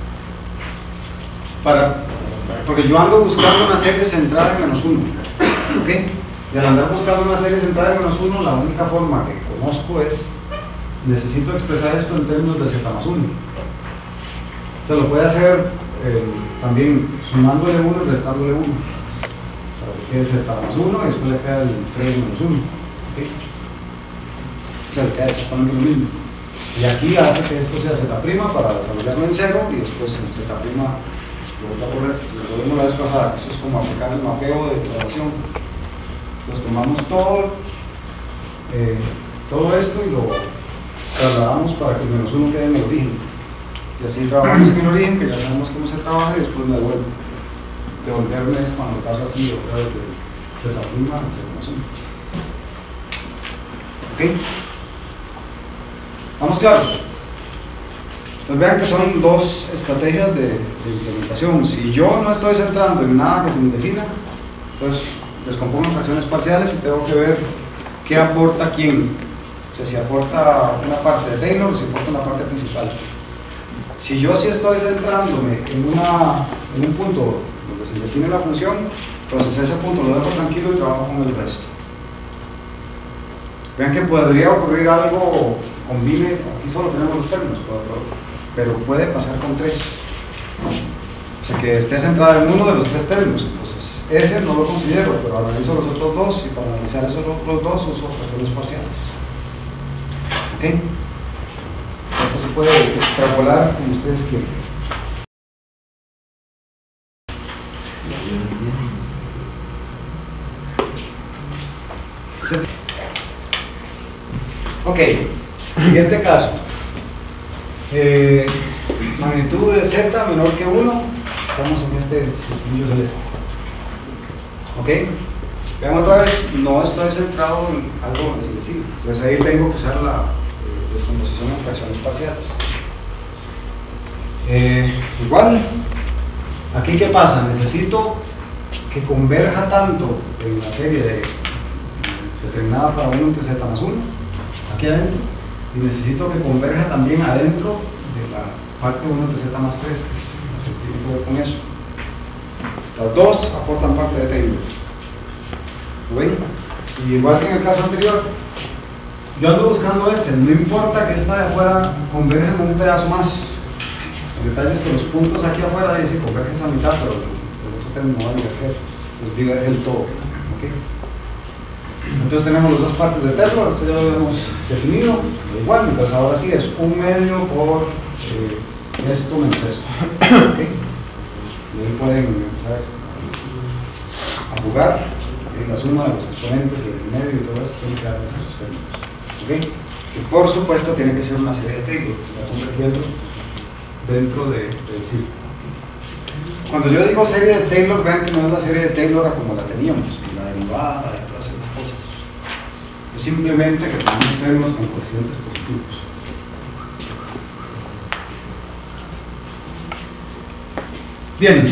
Porque yo ando buscando una serie centrada en menos 1. ¿Ok? Y al andar buscando una serie centrada en menos 1, la única forma que conozco es necesito expresar esto en términos de z más 1. Se lo puede hacer también sumándole 1 y restándole 1. Para que quede z más 1 y después le queda el 3 menos 1. ¿Okay? O sea, le queda exactamente lo mismo. Y aquí hace que esto sea z' para desarrollarlo en 0 y después en z', lo vimos la vez pasada, eso es como aplicar el mapeo de declaración. Entonces tomamos todo esto y lo trasladamos para que el menos 1 quede en el origen. Y así trabajamos en el origen, que ya sabemos cómo se trabaja, y después me devuelvo. Devolverme es cuando paso aquí otra vez de z' a z más 1. ¿Ok? ¿Estamos claros? Pues vean que son dos estrategias de implementación. Si yo no estoy centrando en nada que se me defina, entonces descompongo fracciones parciales y tengo que ver qué aporta quién. O sea, si aporta una parte de Taylor o si aporta una parte principal. Si yo sí estoy centrándome en un punto donde se define la función, entonces ese punto lo dejo tranquilo y trabajo con el resto. Vean que podría ocurrir algo, combine, aquí solo tenemos los términos, pero puede pasar con 3. O sea, que esté centrada en uno de los 3 términos. Entonces, ese no lo considero, pero analizo los otros 2 y para analizar esos otros 2 uso fracciones parciales. ¿Ok? Esto se puede extrapolar como ustedes quieran. Ok, siguiente caso. Magnitud de z menor que 1. Estamos en este circulillo celeste. Ok, vean otra vez, no estoy centrado en algo definido. Entonces ahí tengo que usar la descomposición en fracciones parciales. Igual, aquí ¿qué pasa? Necesito que converja tanto en la serie determinada para 1 entre z más 1, aquí adentro, y necesito que converja también adentro de la parte 1 entre z más 3, que tiene que ver con eso. Las dos aportan parte de Taylor. ¿Lo ven? Y igual que en el caso anterior, yo ando buscando no importa que esta de afuera converja en un pedazo más. El detalle es que los puntos aquí afuera dicen convergen a mitad, pero el otro término no va a diverger, pues diverge el todo. ¿Okay? Entonces tenemos las dos partes de Taylor, esto ya lo habíamos definido, igual, entonces ahora sí es un medio por esto menos esto. ¿Okay? Y ahí pueden empezar a jugar en la suma de los exponentes del medio y todo esto, tiene que dar esos términos. ¿Okay? Y por supuesto tiene que ser una serie de Taylor, que está convergiendo dentro del círculo. Cuando yo digo serie de Taylor, vean que no es la serie de Taylor como la teníamos, la derivada y todas esas cosas. Es simplemente que tenemos términos con coeficientes positivos. Bien.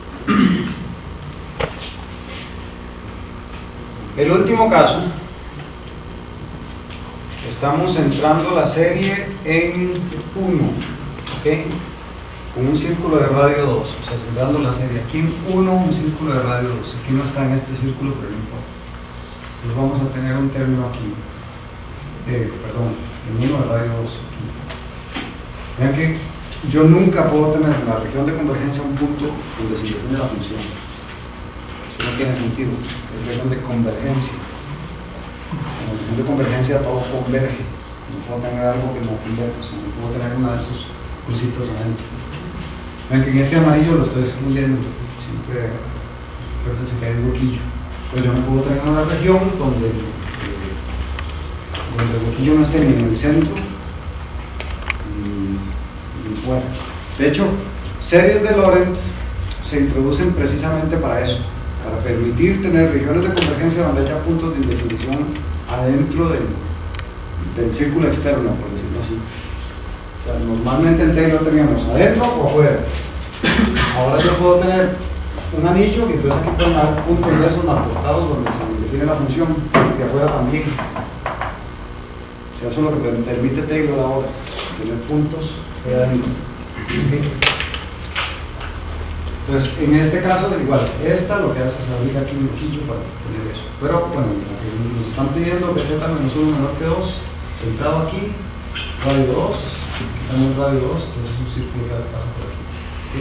El último caso, estamos centrando la serie en 1, ¿ok? Con un círculo de radio 2, o sea, centrando la serie aquí en 1, un círculo de radio 2. Aquí no está en este círculo, pero no importa. Entonces vamos a tener un término aquí, en 1 de radio 2 aquí. Vean que yo nunca puedo tener en la región de convergencia un punto donde se define la función. Eso no tiene sentido, es región de convergencia. En la región de convergencia todo converge. No puedo tener algo que no converta, no puedo tener una de esos crucitos adentro. Ven que en este amarillo lo estoy escondiendo, siempre se cae un huequillo. Pero yo no puedo tener una región donde el huequillo no esté ni en el centro ni fuera. De hecho, series de Lorentz se introducen precisamente para eso, para permitir tener regiones de convergencia donde haya puntos de indefinición adentro del círculo externo, por decirlo así. O sea, normalmente en Taylor teníamos adentro o afuera. Ahora yo puedo tener un anillo y entonces aquí pueden haber puntos de esos aportados donde se define la función, y afuera también. O sea, eso es lo que permite Taylor ahora, tener puntos de adentro. Entonces, en este caso, igual, esta lo que hace es abrir aquí un huequillo para tener eso. Pero, bueno, nos están pidiendo que z menos 1 menor que 2, centrado aquí, radio 2, quitamos radio 2, entonces es un círculo que pasa por aquí. ¿Sí?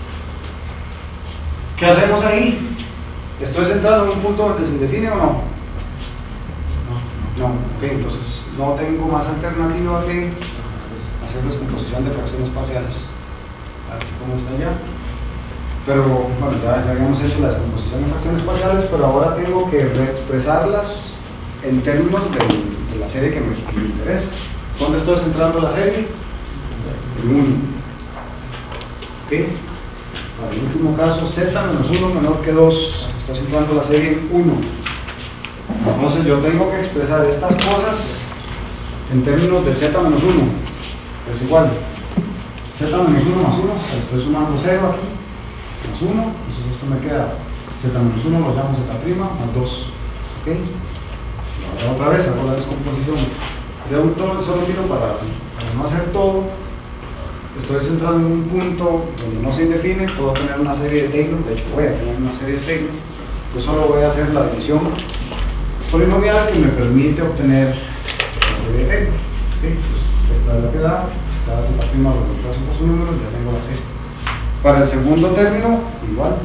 ¿Qué hacemos ahí? ¿Estoy centrado en un punto que se define o no? No, ok, entonces no tengo más alternativa que hacer descomposición de fracciones parciales. A ver cómo está ya. Pero bueno, ya habíamos hecho la descomposición de fracciones parciales, pero ahora tengo que reexpresarlas en términos de la serie que me interesa. ¿Dónde estoy centrando la serie? En 1. ¿Ok? Para el último caso, z menos 1 menor que 2. Estoy centrando la serie en 1. Entonces yo tengo que expresar estas cosas en términos de z menos 1. Es igual. Z menos 1 más 1, estoy sumando 0 aquí. Más 1, entonces esto me queda z menos 1 lo llamo z' más 2. ¿Ok? Ahora otra vez hago la descomposición de un solo tiro para no hacer todo. Estoy centrado en un punto donde no se define, puedo tener una serie de Taylor, de hecho voy a tener una serie de Taylor. Yo solo voy a hacer la división polinomial que me permite obtener la serie de Taylor. ¿Okay? Esta es la que da, cada z' lo reemplazo por su número y ya tengo la serie. Para el segundo término, igual.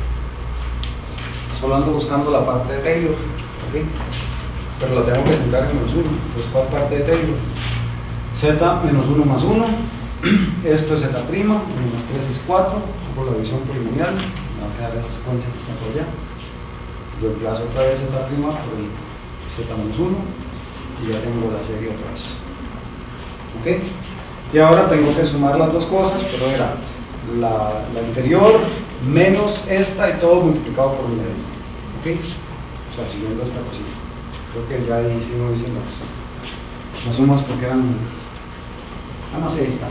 Solo ando buscando la parte de Taylor, ¿okay? Pero la tengo que centrar en menos 1. Entonces, ¿cuál parte de Taylor? Z menos 1 más 1. Esto es z', 1 más 3 es 4. Por la división polinomial, me va a quedar esa secuencia que está por allá. Reemplazo otra vez z' por el z menos 1 y ya tengo la serie otra vez. ¿Ok? Y ahora tengo que sumar las dos cosas, pero era la anterior menos esta y todo multiplicado por un medio. ¿Ok? O sea, siguiendo esta cosita. Creo que ya ahí sí no dicen las sumas porque eran. No sé, ahí está.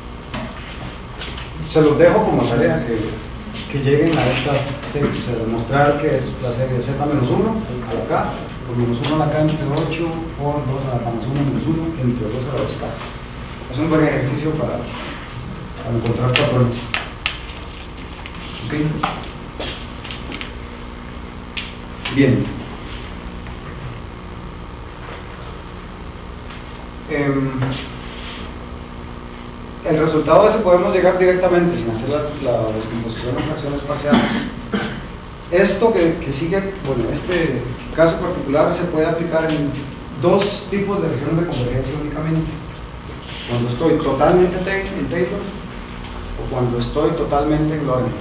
Se los dejo como tarea que lleguen a esta serie, o sea, demostrar que es la serie z menos 1 a la k, por menos 1 a la k entre 8, por 2 a la k más 1 menos 1 entre 2 a la 2k. Es un buen ejercicio para encontrar patrones. ¿Ok? Bien. El resultado de ese podemos llegar directamente sin hacer la descomposición de fracciones parciales. Esto que sigue, bueno, este caso particular se puede aplicar en dos tipos de regiones de convergencia únicamente. Cuando estoy totalmente en Taylor o cuando estoy totalmente en Lorentz.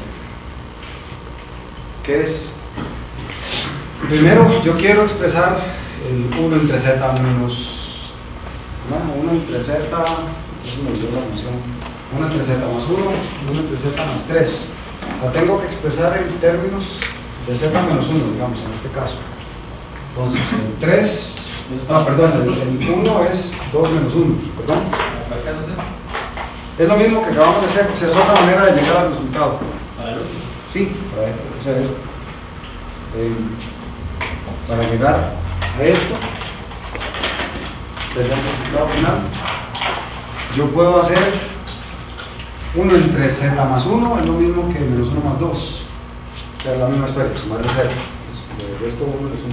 ¿Qué es? Primero, yo quiero expresar el 1 entre z menos. Bueno, 1 entre z. Eso me dio la función 1 entre z más 1, 1 entre z más 3. La tengo que expresar en términos de z menos 1, digamos, en este caso. Entonces, el 3, perdón, el 1 es 2 menos 1, ¿perdón? Es lo mismo que acabamos de hacer, pues es otra manera de llegar al resultado. Sí, para hacer esto. Para llegar a esto, desde el resultado final. Yo puedo hacer 1 entre z más 1 es lo mismo que menos 1 más 2. O sea, es la misma historia, sumar el 0. De esto 1 le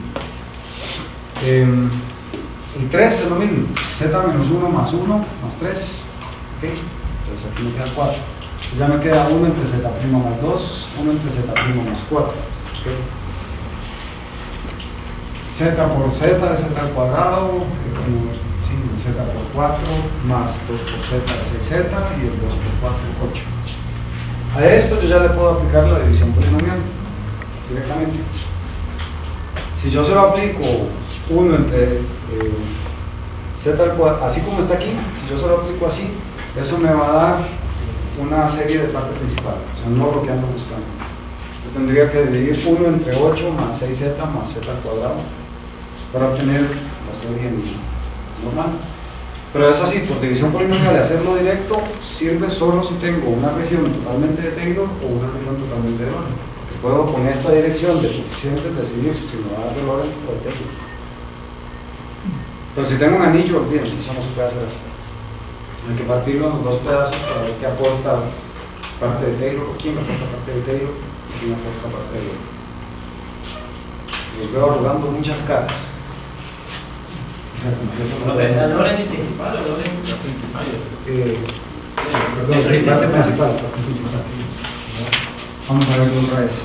sumo 1. El 3 es lo mismo, z menos 1 más 1 más 3. ¿Okay? Entonces aquí me queda 4. Entonces ya me queda 1 entre z' más 2, 1 entre z' más 4. ¿Okay? Z por z es z al cuadrado, z z por 4 más 2 por z es 6z y el 2 por 4 es 8. A esto yo ya le puedo aplicar la división polinomial directamente. Si yo se lo aplico 1 entre z al cuadrado, así como está aquí, si yo se lo aplico así, eso me va a dar una serie de partes principales, o sea, no lo que ando buscando. Yo tendría que dividir 1 entre 8 más 6z más z al cuadrado para obtener la serie normal. Pero es así, por división polinomial, de hacerlo directo sirve solo si tengo una región totalmente de Taylor o una región totalmente de Lorentz. Puedo con esta dirección de coeficientes decidir si me va a dar de Lorentz o de Taylor. Pero si tengo un anillo, olvídense, eso no se puede hacer así. Hay que partirlo en dos pedazos para ver qué aporta parte de Taylor, o quién aporta parte de Taylor, y quién aporta parte de Lorentz. Los veo arrugando muchas caras. ¿Lorentz principal o Lorentz principal? Perdón, parte principal. Vamos a ver otra vez.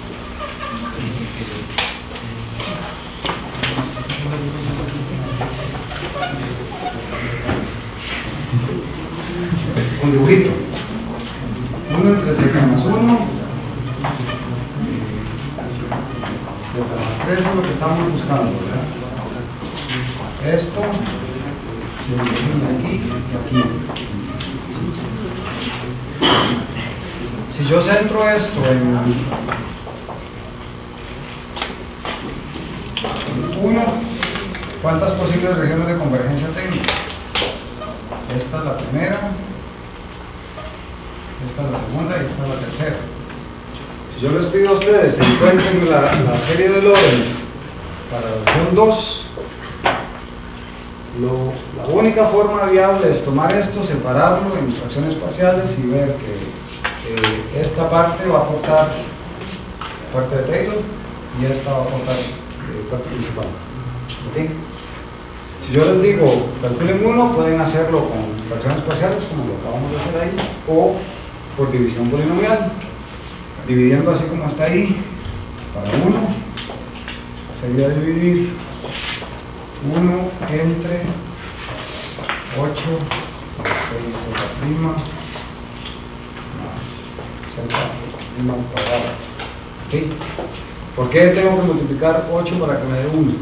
Un dibujito. 1 entre z más 1. Z más 3 es lo que estamos buscando, ¿verdad? Esto se divide aquí y aquí. Si yo centro esto en 1, ¿cuántas posibles regiones de convergencia tengo? Esta es la primera, esta es la segunda y esta es la tercera. Si yo les pido a ustedes que encuentren la serie de Lorentz para la región 2, la única forma viable es tomar esto, separarlo en fracciones parciales y ver que esta parte va a aportar parte de Taylor y esta va a aportar parte principal. ¿Okay? Si yo les digo calculen 1, pueden hacerlo con fracciones parciales como lo acabamos de hacer ahí, o por división polinomial, dividiendo así como está ahí. Para 1 sería dividir 1 entre 8 más 6z' más z' al cuadrado. ¿Okay? ¿Por qué tengo que multiplicar 8 para que me dé 1?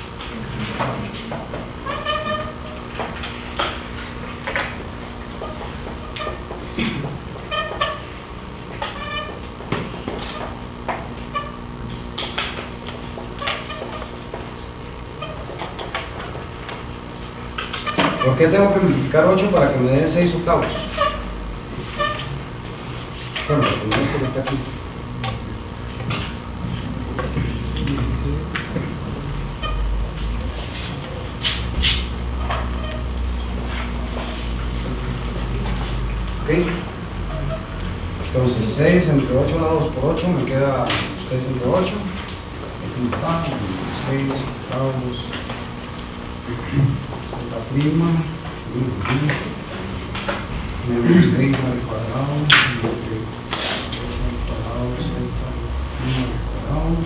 ¿Por qué tengo que multiplicar 8 para que me dé 6 octavos? Bueno, esto que está aquí. ¿Ok? Entonces 6 entre 8 la 2 por 8 me queda 6 entre 8. Aquí está, 6 octavos. Z' menos 6 al cuadrado entre 8 al cuadrado z' al cuadrado.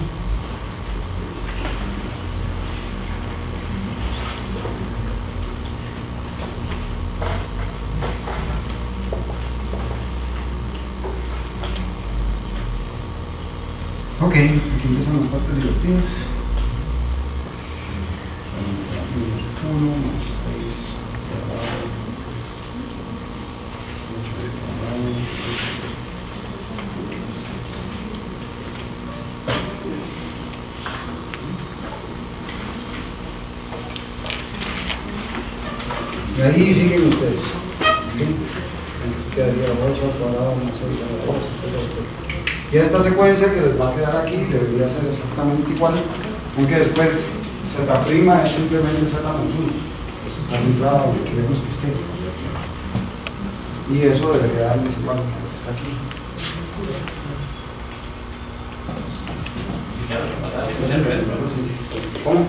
Ok, aquí empiezan las partes divertidas. 1 más 6 cuadrado, 8 al cuadrado. Y ahí siguen ustedes. ¿Sí? Quedaría 8 al cuadrado más 6 a la 2, etcétera, etcétera. Y esta secuencia que les va a quedar aquí debería ser exactamente igual, aunque después Z' es simplemente Z menos 1. Eso está aislado donde queremos que esté. Y eso debe quedarles igual que lo que está aquí. ¿Cómo?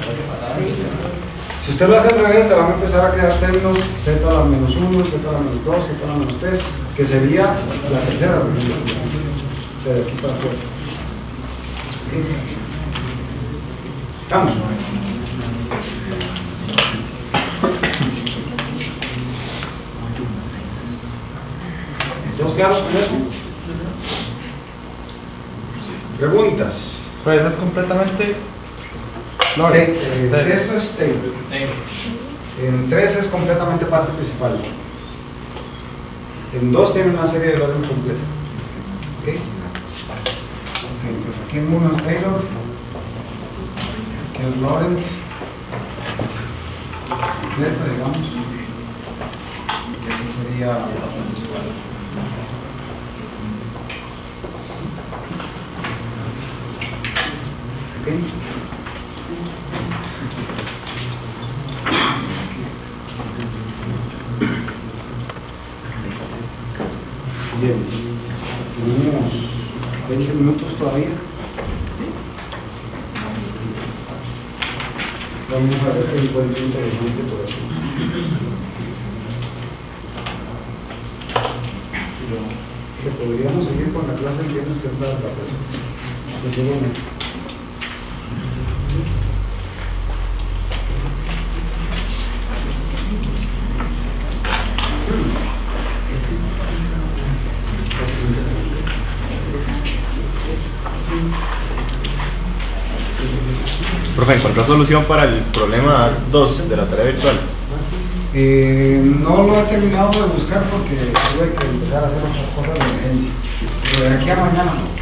Si usted lo hace al revés, te van a empezar a quedar términos Z a la menos 1, Z a la menos 2, Z a la menos 3, que sería la tercera representación. O sea, de aquí para afuera. Estamos. claros con eso? ¿Preguntas? Pues es completamente... Esto es Taylor. En 3 es completamente parte principal. En 2 tiene una serie de Lorentz completa. ¿Ok? Pues aquí en 1 es Taylor. Aquí es Lorentz. Completa, digamos. Eso sería la parte principal. ¿Ok? Bien, tenemos 20 minutos todavía. Vamos a ver qué encuentro interesante por eso. Que podríamos seguir con la clase del viernes, que es la persona. Profe, ¿encontró solución para el problema 2 de la tarea virtual? No lo he terminado de buscar porque tuve que empezar a hacer otras cosas de emergencia. Pero de aquí a mañana no.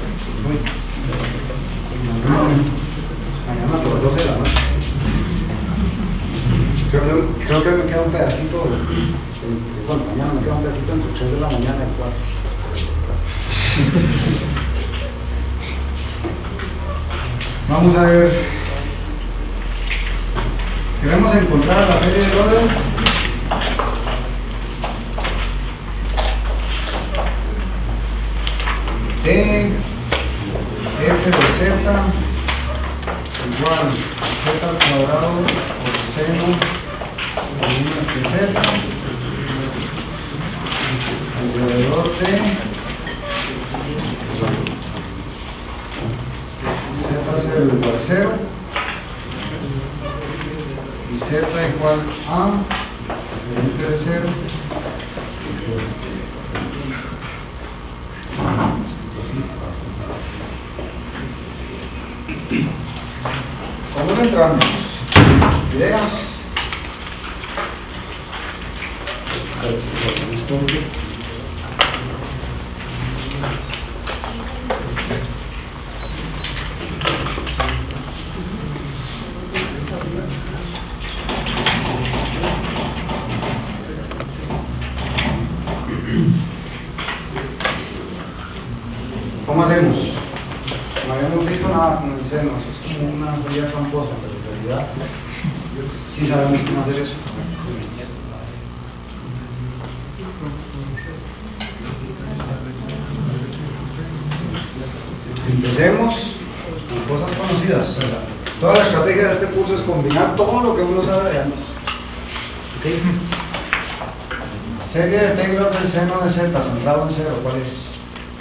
Mañana por las 12 de la noche. Creo que me queda un pedacito. Bueno, mañana me queda un pedacito entre 3 de la mañana y 4. Vamos a ver. Queremos encontrar la serie de Lorentz. De f de z igual z al cuadrado por seno de 1 de z alrededor de z0 igual a 0 y z igual a diferente de 0 ¿Cómo entramos? ¿Ideas? ¿Cómo hacemos? No habíamos visto nada con el seno, eso es como una teoría tramposa, pero en realidad sí sabemos cómo hacer eso. Empecemos con cosas conocidas, o sea, toda la estrategia de este curso es combinar todo lo que uno sabe de antes. ¿Okay? Serie de Taylor del seno de z centrado en 0, ¿cuál es?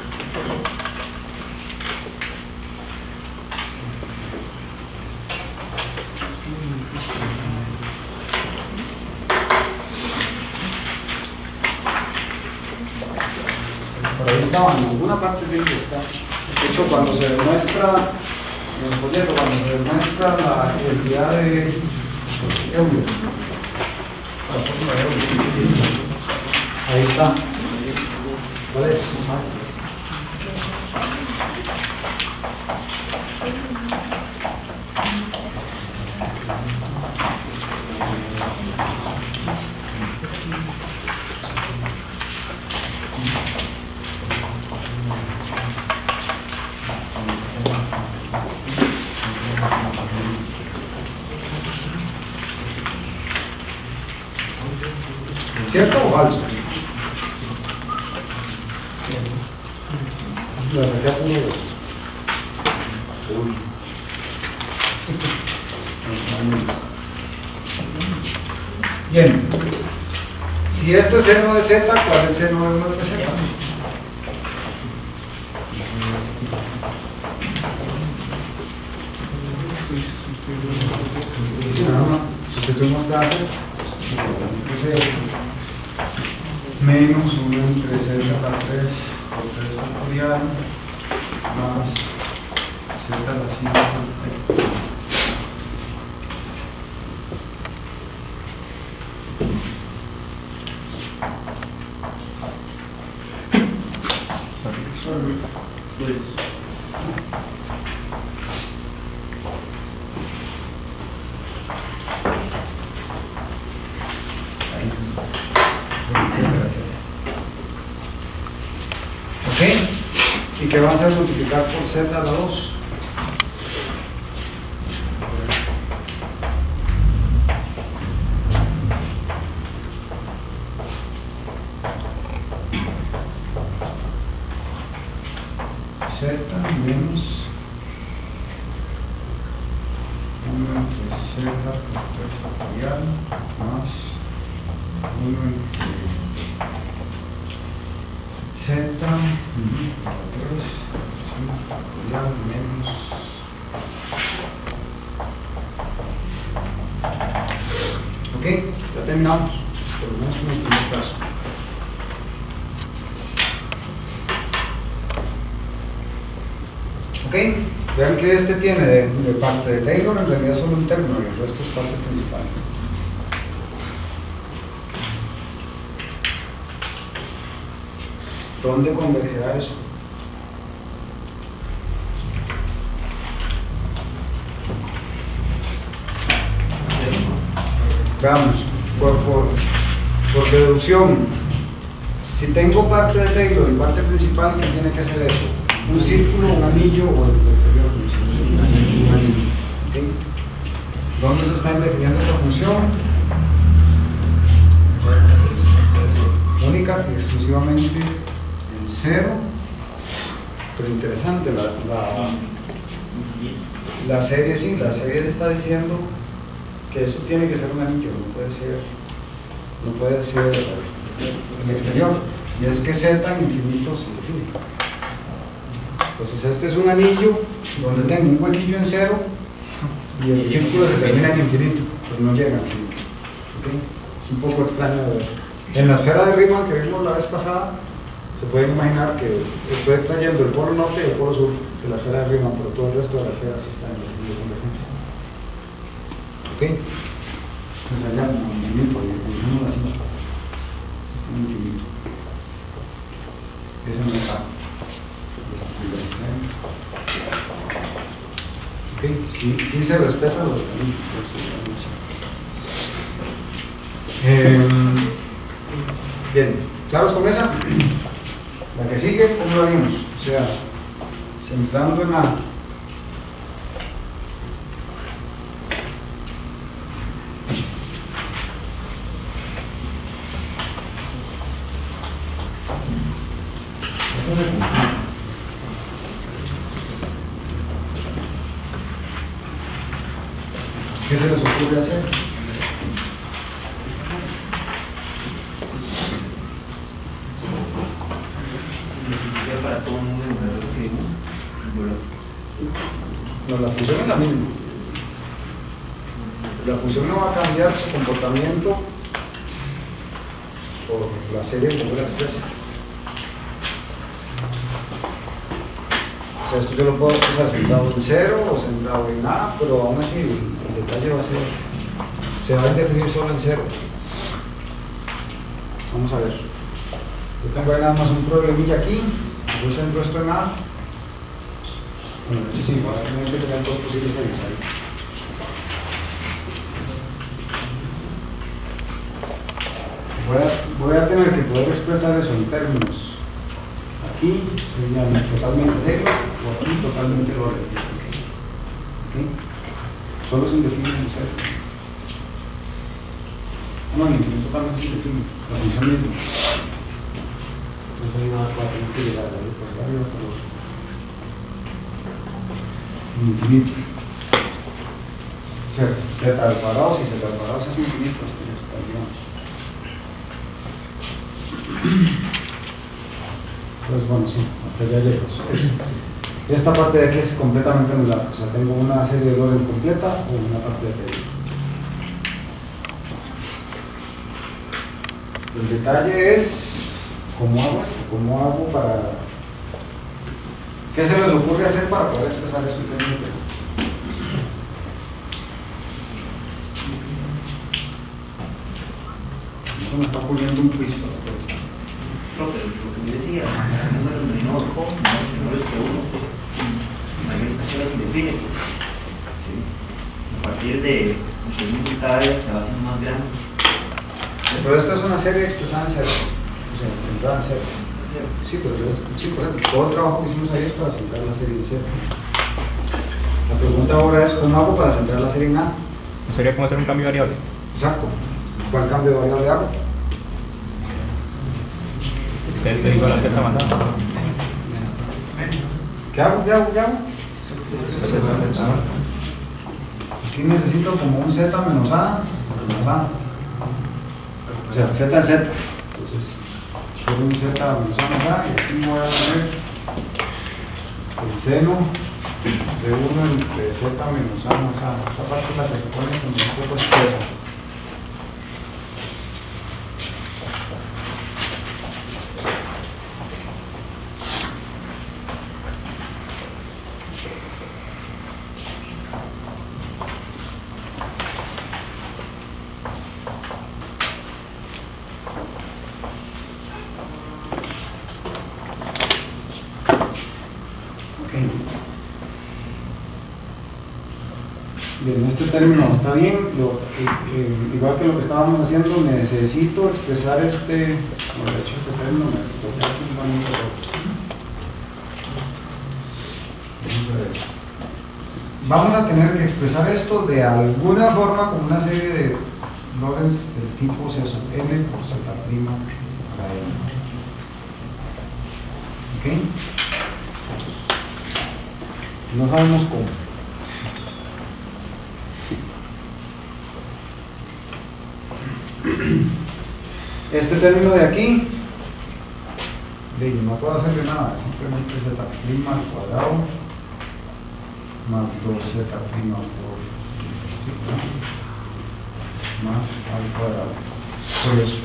Por ahí estaba, en alguna parte de ahí está. De hecho, cuando se demuestra en el folleto, cuando se demuestra la identidad de Euler, la fórmula de Euler, ahí está. ¿Cuál es? ¿Cierto o falso? La saqué a punto. Bien. Si esto es seno de z, ¿cuál es seno de 1 de z? Nada más sustituimos clases. menos 1 entre z a la 3 por 3 factorial más z a la 5 por 3. ¿Ok? ¿Y qué va a hacer multiplicar por z a la 2? Z menos 1 entre z por 3 factorial más 1 entre z por 3 factorial menos ok, ya terminamos por lo menos en el primer caso. Ok, vean que este tiene de parte de Taylor en realidad solo un término y el resto es parte principal. ¿Dónde convergerá eso? Veamos, por deducción, si tengo parte de Taylor y parte principal, ¿qué tiene que hacer eso? ¿Un círculo, un anillo o el exterior? Un anillo. ¿Okay? ¿Dónde se está definiendo esta función? Única y exclusivamente en 0. Pero interesante, la serie sí, la serie está diciendo que eso tiene que ser un anillo, no puede ser el exterior. Y es que z en infinito se define. Entonces este es un anillo donde tengo un huequillo en 0 y el círculo se termina en infinito, pues no llega a infinito. ¿Okay? Es un poco extraño de ver. En la esfera de Riemann que vimos la vez pasada, se pueden imaginar que estoy extrayendo el polo norte y el polo sur de la esfera de Riemann, pero todo el resto de la esfera sí está en el equilibrio de convergencia. ¿Ok? Pues allá en el infinito, dejémoslo así. Está en infinito. Ese no está. Okay. Sí se respetan los bien, ¿claros con esa? La que sigue, ¿cómo lo haríamos? O sea, centrando en A. ¿Qué se les ocurre hacer? No, la función es la misma. La función no va a cambiar su comportamiento por la serie como la expresa. O sea, esto yo lo puedo usar centrado en 0 o centrado en A, pero aún así el detalle va a ser, se va a definir solo en 0. Vamos a ver. Yo tengo ahí nada más un problemilla aquí. Yo centro esto en A. Bueno, eso sí, voy a tener que tener dos posibles series ahí. Voy a tener que poder expresar eso en términos. Aquí sería totalmente negro o aquí totalmente verde. ¿Okay? Solo se define en 0. No, en infinito totalmente se define. La función misma. Entonces ahí va a tener que llegar ahí por arriba hasta los infinito. Z al cuadrado, si z al cuadrado se hace infinito, hasta ya está, digamos. Pues bueno, sí, hasta allá lejos. Esta parte de aquí es completamente anular, o sea, tengo una serie de Lorentz completa o una parte de Taylor. El detalle es cómo hago esto, cómo hago para... ¿Qué se les ocurre hacer para poder expresar eso en términos de... Eso me está ocurriendo un quiz para todo eso. No, pero lo que yo decía, el número menor o menores que 1, mayores que 0 se define. ¿Sí? A partir de el cada vez se va haciendo más grande. Pero esto es una serie expresada en cero, o sea, centrada en cero. Sí, pero sí, por ejemplo, todo el trabajo que hicimos ahí es para centrar la serie en cero. La pregunta ahora es, ¿cómo hago para centrar la serie en A? ¿No sería como hacer un cambio de variable? Exacto. ¿Cuál cambio de variable hago? Z igual a Z más A. ¿Qué hago? Aquí necesito como un Z menos A más A. O sea, Z es Z. Entonces, quiero un Z menos A más A y aquí voy a poner el seno de 1 entre Z menos A más A. Esta parte es la que se pone como un poco espesa. Bien, este término está bien, igual que lo que estábamos haciendo, necesito expresar de hecho este término me estoy aquí un bonito. Vamos a tener que expresar esto de alguna forma con una serie de Lorentz del tipo C sub n por Z' para n. ¿Ok? No sabemos cómo. Este término de aquí, no puedo hacerle nada, simplemente Z' al cuadrado más 2Z' por más al cuadrado. Por eso.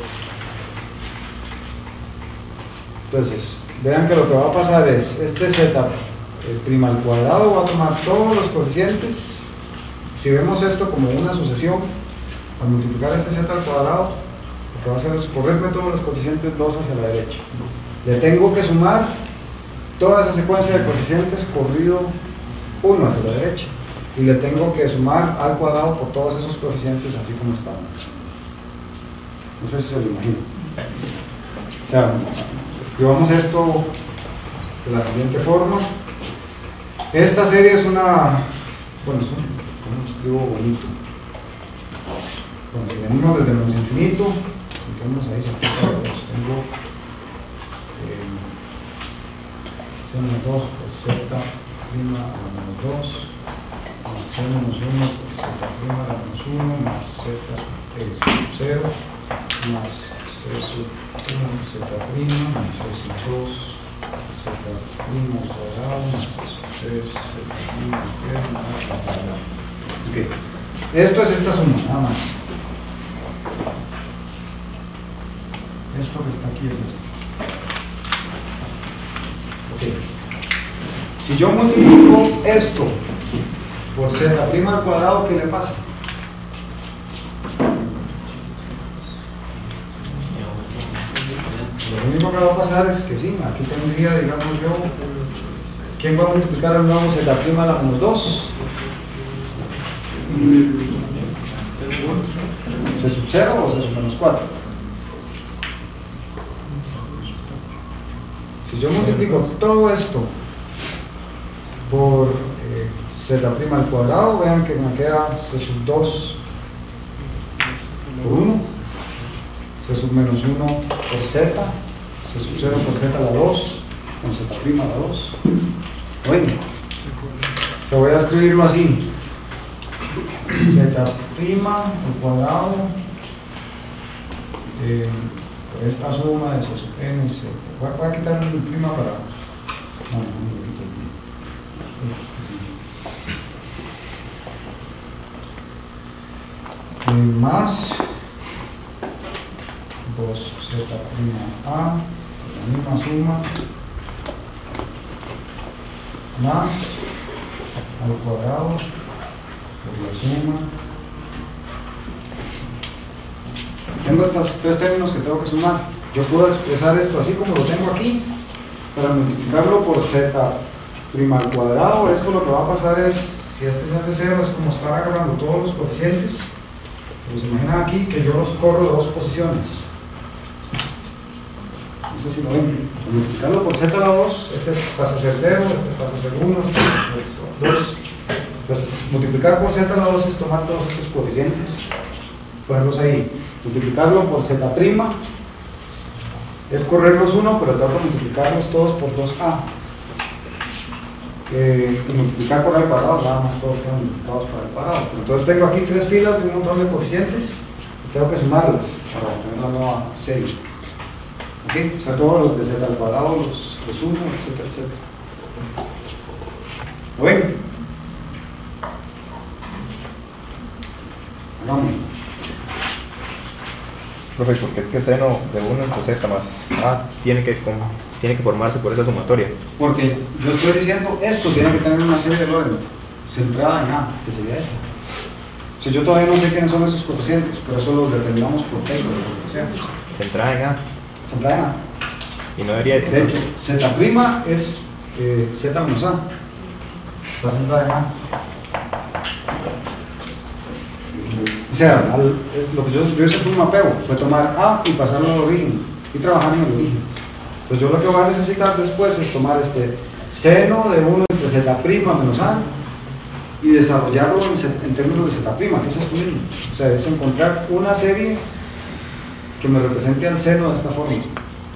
Entonces, vean que lo que va a pasar es este Z' al cuadrado va a tomar todos los coeficientes. Si vemos esto como una sucesión, al multiplicar este Z al cuadrado, lo que va a hacer es correrme todos los coeficientes 2 hacia la derecha. Le tengo que sumar toda esa secuencia de coeficientes corrido 1 hacia la derecha. Y le tengo que sumar al cuadrado por todos esos coeficientes así como están. No sé si se lo imagino. O sea, escribamos esto de la siguiente forma. Esta serie es una... Bueno, es un escribo bonito. Cuando venimos desde menos infinito, tenemos ahí tengo seno 2 por Z' a la menos 2 más C menos 1 por Z' a la menos 1 más Z sub 0 más C sub 1 Z' más C sub 2 Z' al cuadrado más C sub 3 Z' al cuadrado. Okay. Esto es esta suma, nada más. Esto que está aquí es esto. Okay. Si yo multiplico esto por Z' al cuadrado, ¿qué le pasa? Lo único que va a pasar es que sí, aquí tendría, digamos yo, ¿quién va a multiplicar el nuevo Z' a la menos 2? ¿C sub 0 o C sub menos 4? Si yo multiplico todo esto por Z' al cuadrado, vean que me queda C sub 2 por 1, C sub menos 1 por Z, C sub 0 por Z a la 2, con Z' a la 2. Bueno, te voy a escribirlo así. Z' al cuadrado por esta suma de C sub n Z. Voy a quitarle el prima para... más 2z' a, la misma suma, más al cuadrado por la suma. Tengo estos tres términos que tengo que sumar. Yo puedo expresar esto así como lo tengo aquí, para multiplicarlo por z' al cuadrado. Esto lo que va a pasar es, si este se hace 0, es como estar agarrando todos los coeficientes. Pues imaginan aquí que yo los corro de dos posiciones. No sé si lo ven. Multiplicarlo por z a la 2, este pasa a ser 0, este pasa a ser 1, este pasa a ser 2. Entonces, multiplicar por z a la 2 es tomar todos estos coeficientes, ponerlos ahí. Multiplicarlo por z' es correrlos 1, pero tengo que multiplicarlos todos por 2a. Y multiplicar por al cuadrado, nada más todos están multiplicados por al cuadrado. Entonces tengo aquí tres filas de un montón de coeficientes y tengo que sumarlas para obtener la nueva serie. ¿Okay? O sea, todos los de z al cuadrado los sumo, etcétera, etcétera. ¿Lo ven? Hagamos. Profe, porque es que seno de 1 entre z más a tiene que formarse por esa sumatoria. Porque yo estoy diciendo, esto tiene que tener una serie de Lorentz centrada en A, que sería esta. O sea, yo todavía no sé quiénes son esos coeficientes, pero eso los determinamos por Taylor, o lo que sea. Centrada en a. Centrada en A. Y no debería... De hecho, z' es z menos A. Está centrada en A. O sea, lo que yo hice fue un mapeo, fue tomar A y pasarlo al origen y trabajar en el origen. Entonces yo lo que voy a necesitar después es tomar este seno de 1 entre z' menos A y desarrollarlo en términos de z', que es esto mismo. O sea, es encontrar una serie que me represente al seno de esta forma. No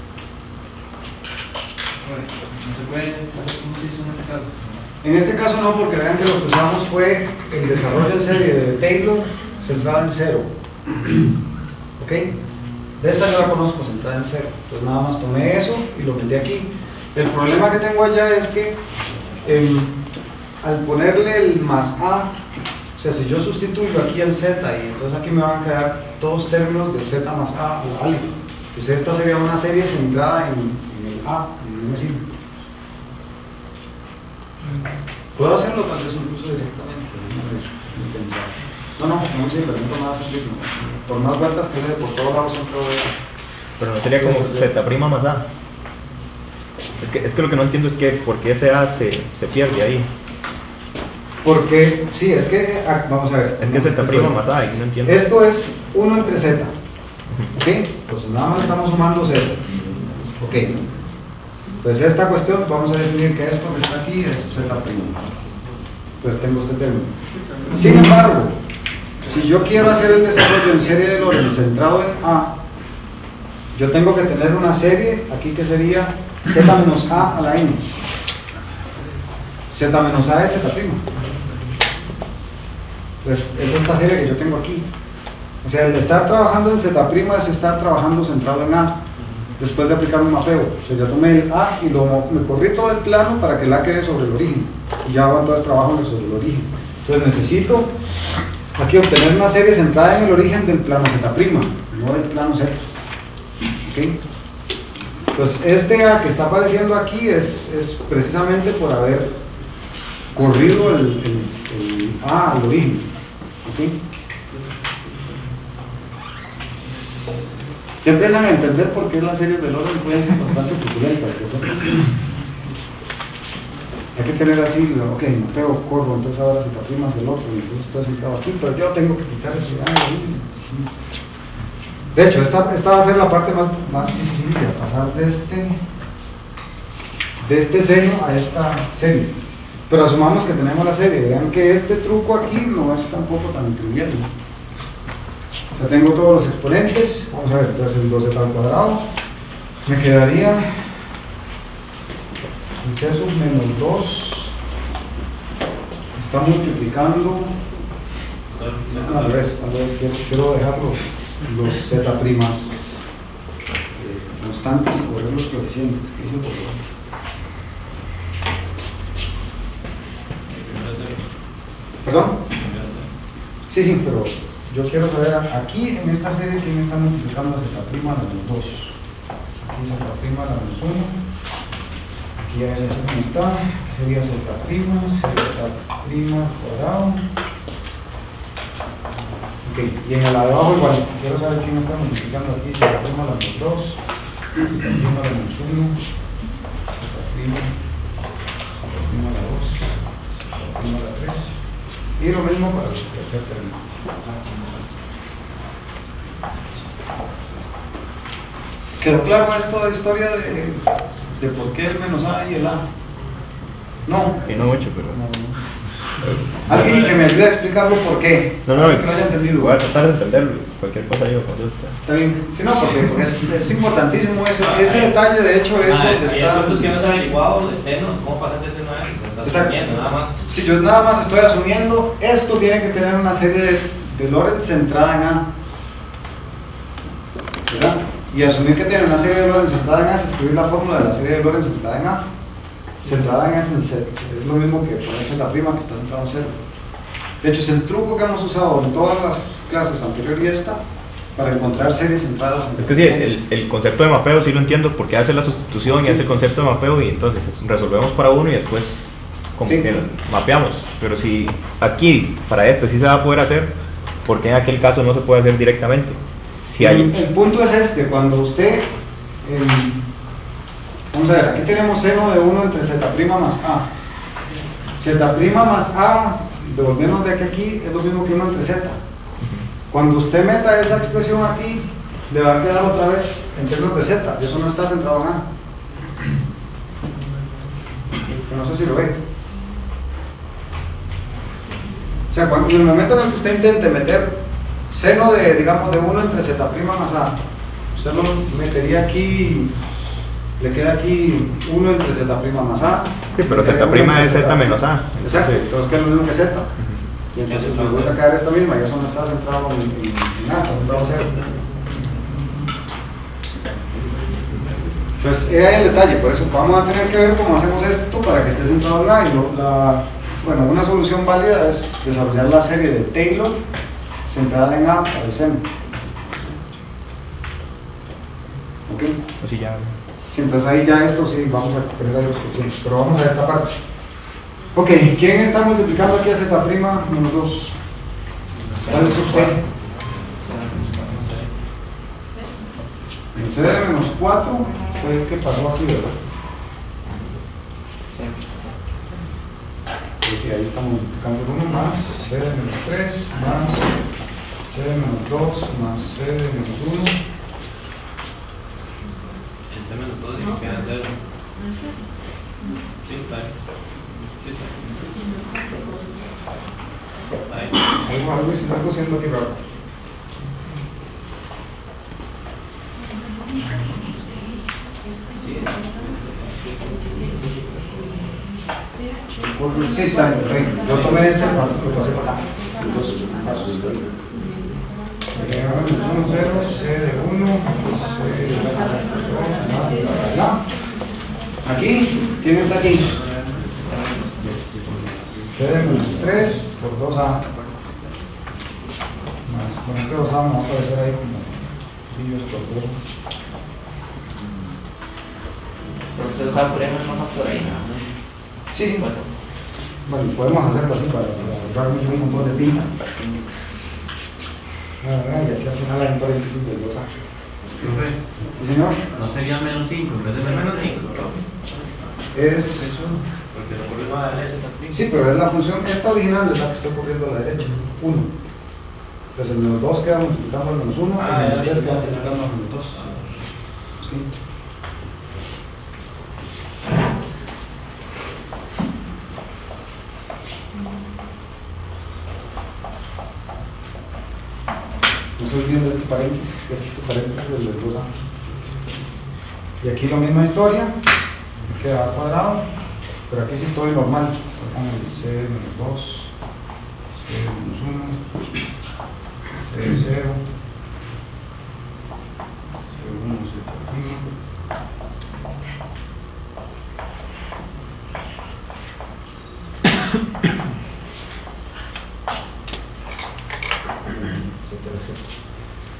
se puede hacer como se hizo en este caso. En este caso no, porque vean que lo que usamos fue el desarrollo en serie de Taylor centrada en 0. ¿Ok? De esta yo la conozco, centrada en 0. Entonces nada más tomé eso y lo metí aquí. El problema que tengo allá es que al ponerle el más A, o sea, si yo sustituyo aquí el Z y entonces aquí me van a quedar todos términos de Z más A o algo. Entonces esta sería una serie centrada en el A, en un signo. Puedo hacerlo tal vez incluso directamente. No, sí, pero no más así, por más vueltas que por todos lados siempre voy a... Pero no sería como z' más a. Es que lo que no entiendo es que por qué ese a se pierde ahí. Porque, sí, es que, vamos a ver. Es que z' más a, y no entiendo. Esto es 1 entre z. ¿Ok? Pues nada más estamos sumando z. Ok. Pues esta cuestión, vamos a definir que esto que está aquí es z'. Pues tengo este término. Sin embargo, si yo quiero hacer el desarrollo en serie de Lorentz centrado en A, yo tengo que tener una serie aquí que sería z menos a la n. Z menos a es z'. Pues es esta serie que yo tengo aquí. O sea, el estar trabajando en z' es estar trabajando centrado en A, después de aplicar un mapeo. O sea, yo tomé el A y me corrí todo el plano para que el A quede sobre el origen. Y ya hago entonces trabajo sobre el origen. Entonces necesito aquí obtener una serie centrada en el origen del plano z', no del plano Z. ¿Okay? Pues este A que está apareciendo aquí es precisamente por haber corrido el A al origen. ¿Okay? Ya empiezan a entender por qué las series de Lorentz pueden ser bastante turbulentas. Hay que tener así, ok, no pego, corro, entonces ahora Z' es el otro, y entonces estoy sentado aquí, pero yo tengo que quitar ese ahí. De hecho, esta va a ser la parte más difícil de pasar de este seno a esta serie. Pero asumamos que tenemos la serie. Vean que este truco aquí no es tampoco tan trivial. O sea, tengo todos los exponentes. Vamos a ver, entonces el 2z al cuadrado me quedaría el c sub menos 2 está multiplicando al revés, quiero dejar los z' constantes y correr los coeficientes. ¿Qué hice por favor? ¿Perdón? Sí, pero yo quiero saber aquí en esta serie quién está multiplicando a z' a la menos 2. Aquí z' a la menos 1. Aquí ya ese cómo está. Aquí sería z', cuadrado. Ok, y en el de abajo igual, quiero saber quién está multiplicando aquí z' a la menos 2, z' a la menos 1, z' a la 2, z' a la 3. Y lo mismo para el tercer término. ¿Quedó claro esto de historia de por qué el menos A y el A? No. Y no mucho, pero... Alguien que me ayude a explicarlo por qué. No, que lo haya entendido. voy a tratar de entenderlo. Cualquier cosa yo consulta. Está bien. Sí, no, porque es importantísimo ese detalle, de hecho, es donde hay está... puntos que no se han averiguado de seno, cómo pasar de seno a X, lo estás Exacto. asumiendo, nada más. Si yo nada más estoy asumiendo, esto tiene que tener una serie de Lorentz centrada en A. ¿Verdad? Y asumir que tiene una serie de Lorentz centrada en A es escribir la fórmula de la serie de Lorentz centrada en A. Centrada en A es en Z. Es lo mismo que poner Z' que está centrado en 0. De hecho, es el truco que hemos usado en todas las clases anterior y esta para encontrar series centradas en... Es que sí, el concepto de mapeo sí lo entiendo porque hace la sustitución y hace el concepto de mapeo y entonces resolvemos para uno y después como Sí. que mapeamos. Pero si aquí, para este sí se va a poder hacer, ¿por qué en aquel caso no se puede hacer directamente? Si hay... El punto es este, cuando usted... vamos a ver, aquí tenemos seno de 1 entre z' más A. Z' más A, devolviéndonos de aquí, es lo mismo que 1 entre z. Cuando usted meta esa expresión aquí, le va a quedar otra vez en términos de z. Eso no está centrado en A. No sé si lo ve. O sea, cuando en el momento en el que usted intente meter seno de, digamos, de 1 entre z' más A, usted lo metería aquí, le queda aquí 1 entre z' más A. Sí, pero z' es z menos A. Exacto, entonces que es lo mismo que z. Y entonces me vuelve a caer esta misma, y eso no está centrado en A, está centrado en 0. Entonces, ahí el detalle, por eso vamos a tener que ver cómo hacemos esto para que esté centrado en A. Y bueno, una solución válida es desarrollar la serie de Taylor centrada en A para el seno. ¿Ok? Así ya. Sí, entonces ahí ya esto sí, vamos a tener algo suficiente, pero vamos a esta parte. Ok, ¿quién está multiplicando aquí a z' menos 2? ¿Cuál es sub c? El c de menos 4 fue el que pasó aquí, ¿verdad? Pues sí, ahí estamos multiplicando el 1 más c de menos 3 más c de menos 2 más c de menos 1. El C menos 2 y queda 0. Sí, está bien. Sí, está bien. Ahí. Algo siendo aquí raro. Sí, está bien. Yo tomé este, lo pasé para acá. Dos pasos. Uno, 0, C de 1, C de 2, aquí, ¿quién está aquí? C de menos 3 por 2A. Más, con este 2A me va a aparecer ahí como brillos por 2. Profesor, ¿sabe por ejemplo un factor ahí? Sí, sí. Bueno, podemos hacerlo así para ahorrar un montón de tinta. Y aquí al final hay un paréntesis de 2A. Sí, señor. No sería menos 5, en vez de menos 5, ¿no? Es... Porque lo corriendo a la derecha también. Sí, pero es la función, esta original es la que estoy corriendo a la derecha, 1. Entonces el menos 2 queda multiplicando al menos 1, y el menos 3 queda multiplicando al menos 2. ¿Sí? No se olviden de este paréntesis, que es este paréntesis del 2A. Y aquí la misma historia, queda cuadrado, pero aquí sí estoy normal. C de menos 2, C de menos 1, C de 0, C de 1, C de 1.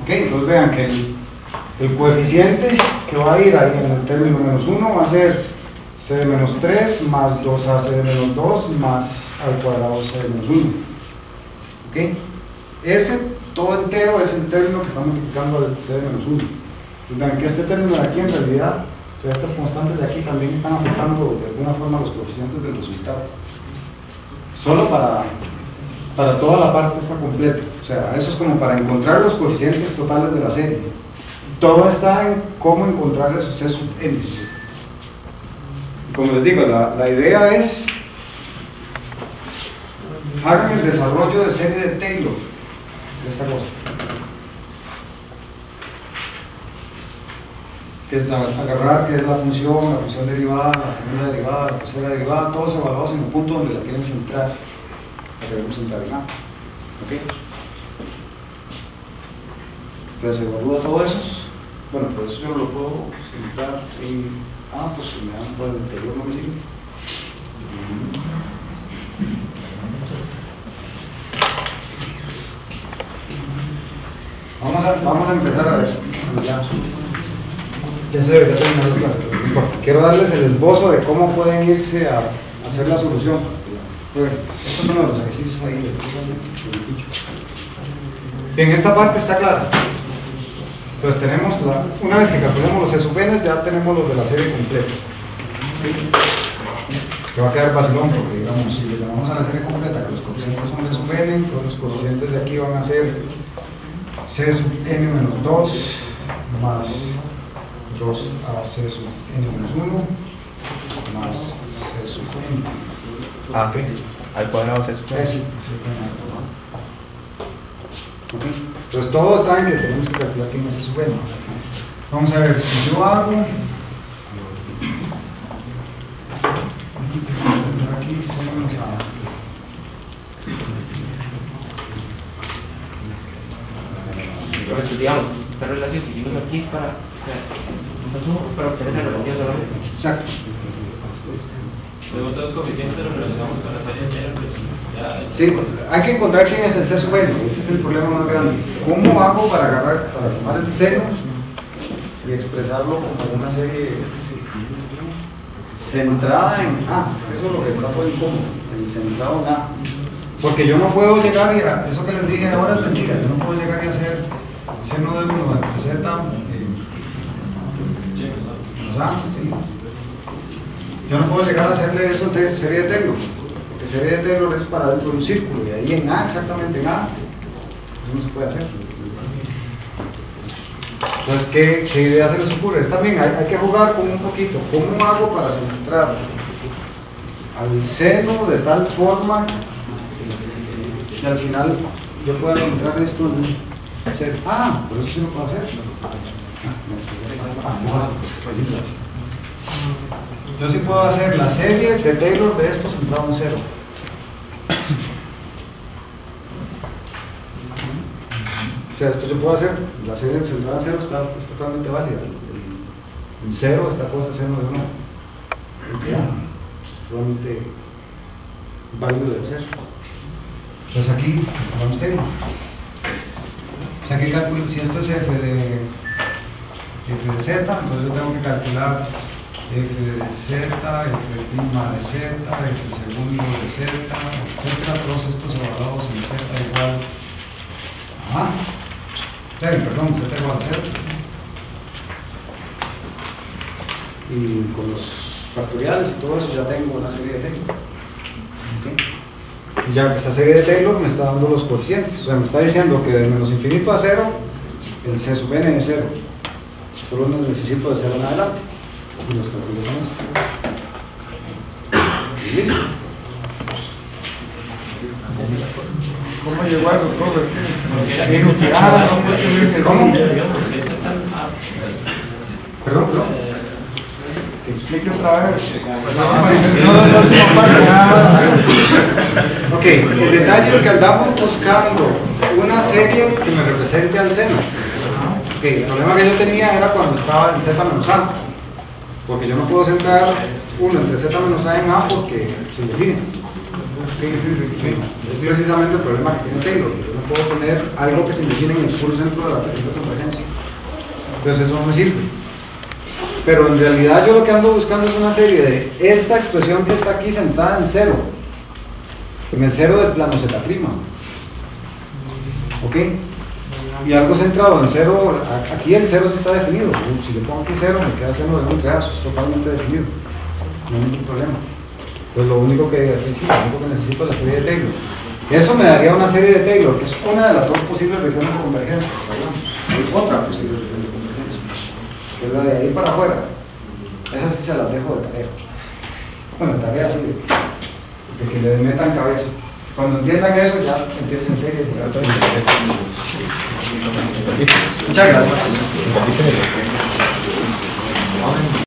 Ok, entonces vean que el coeficiente que va a ir ahí en el término menos 1 va a ser c de menos 3 más 2ac de menos 2 más al cuadrado c de menos 1. Ok, ese todo entero es el término que está multiplicando al c de menos 1. Entonces vean que este término de aquí en realidad, o sea, estas constantes de aquí también están afectando de alguna forma los coeficientes del resultado. Solo para toda la parte está completa. O sea, eso es como para encontrar los coeficientes totales de la serie. Todo está en cómo encontrar esos c sub n. Como les digo, la idea es hagan el desarrollo de serie de Taylor de esta cosa, que es agarrar que es la función derivada, la segunda derivada, la tercera derivada, todos evaluados en un punto donde la quieren centrar. La queremos centrar en A. ¿Ok? Entonces se evalúa todo eso. Bueno, por eso yo no lo puedo centrar en A, pues si me dan por el interior no me sirve. Vamos a empezar a ver. Ya se debería terminar la clase, pero no importa. Quiero darles el esbozo de cómo pueden irse a hacer la solución. Bueno, estos son los ejercicios ahí. Bien, esta parte está clara. Entonces tenemos, una vez que calculemos los c sub n, ya tenemos los de la serie completa. Que va a quedar vacilón porque, digamos, si le llamamos a la serie completa que los coeficientes son c sub n, todos los coeficientes de aquí van a ser c sub n menos 2 más 2ac sub n menos 1 más c sub n. Ah, ok. Al cuadrado c sub n. Okay. Entonces todo está en que tenemos que calcular quién es c sub n. Vamos a ver, si yo hago aquí c menos a. Pero digamos, esta relación que hicimos aquí es para obtener la relación solamente. Exacto. Luego todos los coeficientes los relacionamos con la serie entera, pues ya. Sí, hay que encontrar quién es el c sub n, ese es el problema más grande. ¿Cómo hago para tomar el seno y expresarlo como una serie centrada en A? Eso es lo que está por incómodo, el centrado en A. Porque yo no puedo llegar y eso que les dije ahora es mentira, yo no puedo llegar y hacer seno de 1 entre z sí. Yo no puedo llegar a hacerle eso de serie de Taylor, porque serie de Taylor es para dentro de un círculo y ahí en A, exactamente en A, eso no se puede hacer. Entonces, ¿qué idea se les ocurre? Está bien, hay que jugar con un poquito. ¿Cómo hago para centrar al seno de tal forma que al final yo pueda centrar esto en cero? Ah, por eso sí lo puedo hacer. Yo sí puedo hacer la serie de Taylor de esto centrado en cero. O sea, esto yo puedo hacer, la serie centrada en cero es totalmente válida. En cero esta cosa es seno de 1. Es totalmente válido de hacer. Entonces aquí, vamos Taylor. O sea, que calculo, si esto es f de z, entonces yo tengo que calcular f de z, f prima de z, f segundo de z, etcétera, todos estos evaluados en z igual a perdón, z igual a 0. Y con los factoriales y todo eso ya tengo una serie de Taylor. ¿Okay? Y ya esa serie de Taylor me está dando los coeficientes, o sea, me está diciendo que de menos infinito a 0 el c sub n es 0. Solo necesito de 0 en adelante. Y los calculamos. Y listo. ¿Cómo llegó al doctor? ¿Cómo? Perdón. Explique otra vez. Ok, el detalle es que andamos buscando una serie que me represente al seno. Ok, el problema que yo tenía era cuando estaba en z menos a, porque yo no puedo centrar 1 entre z menos a en a porque se define. Es precisamente el problema que tiene Taylor. Yo no puedo poner algo que se define en el puro centro de la tarjeta de emergencia. Entonces eso no me sirve. Pero en realidad yo lo que ando buscando es una serie de esta expresión que está aquí sentada en cero, en el cero del plano Z'. ¿Ok? Y algo centrado en cero, aquí el cero sí está definido. Si le pongo aquí cero, me queda cero de un pedazo, es totalmente definido. No hay ningún problema. Pues lo único que necesito es la serie de Taylor. Eso me daría una serie de Taylor, que es una de las dos posibles regiones de convergencia. Hay otra posible región de convergencia, que es la de ahí para afuera. Esa sí se las dejo de tarea. Bueno, tarea así, de que le metan cabeza. Cuando entiendan eso, ya empiezan en serie. Muchas gracias.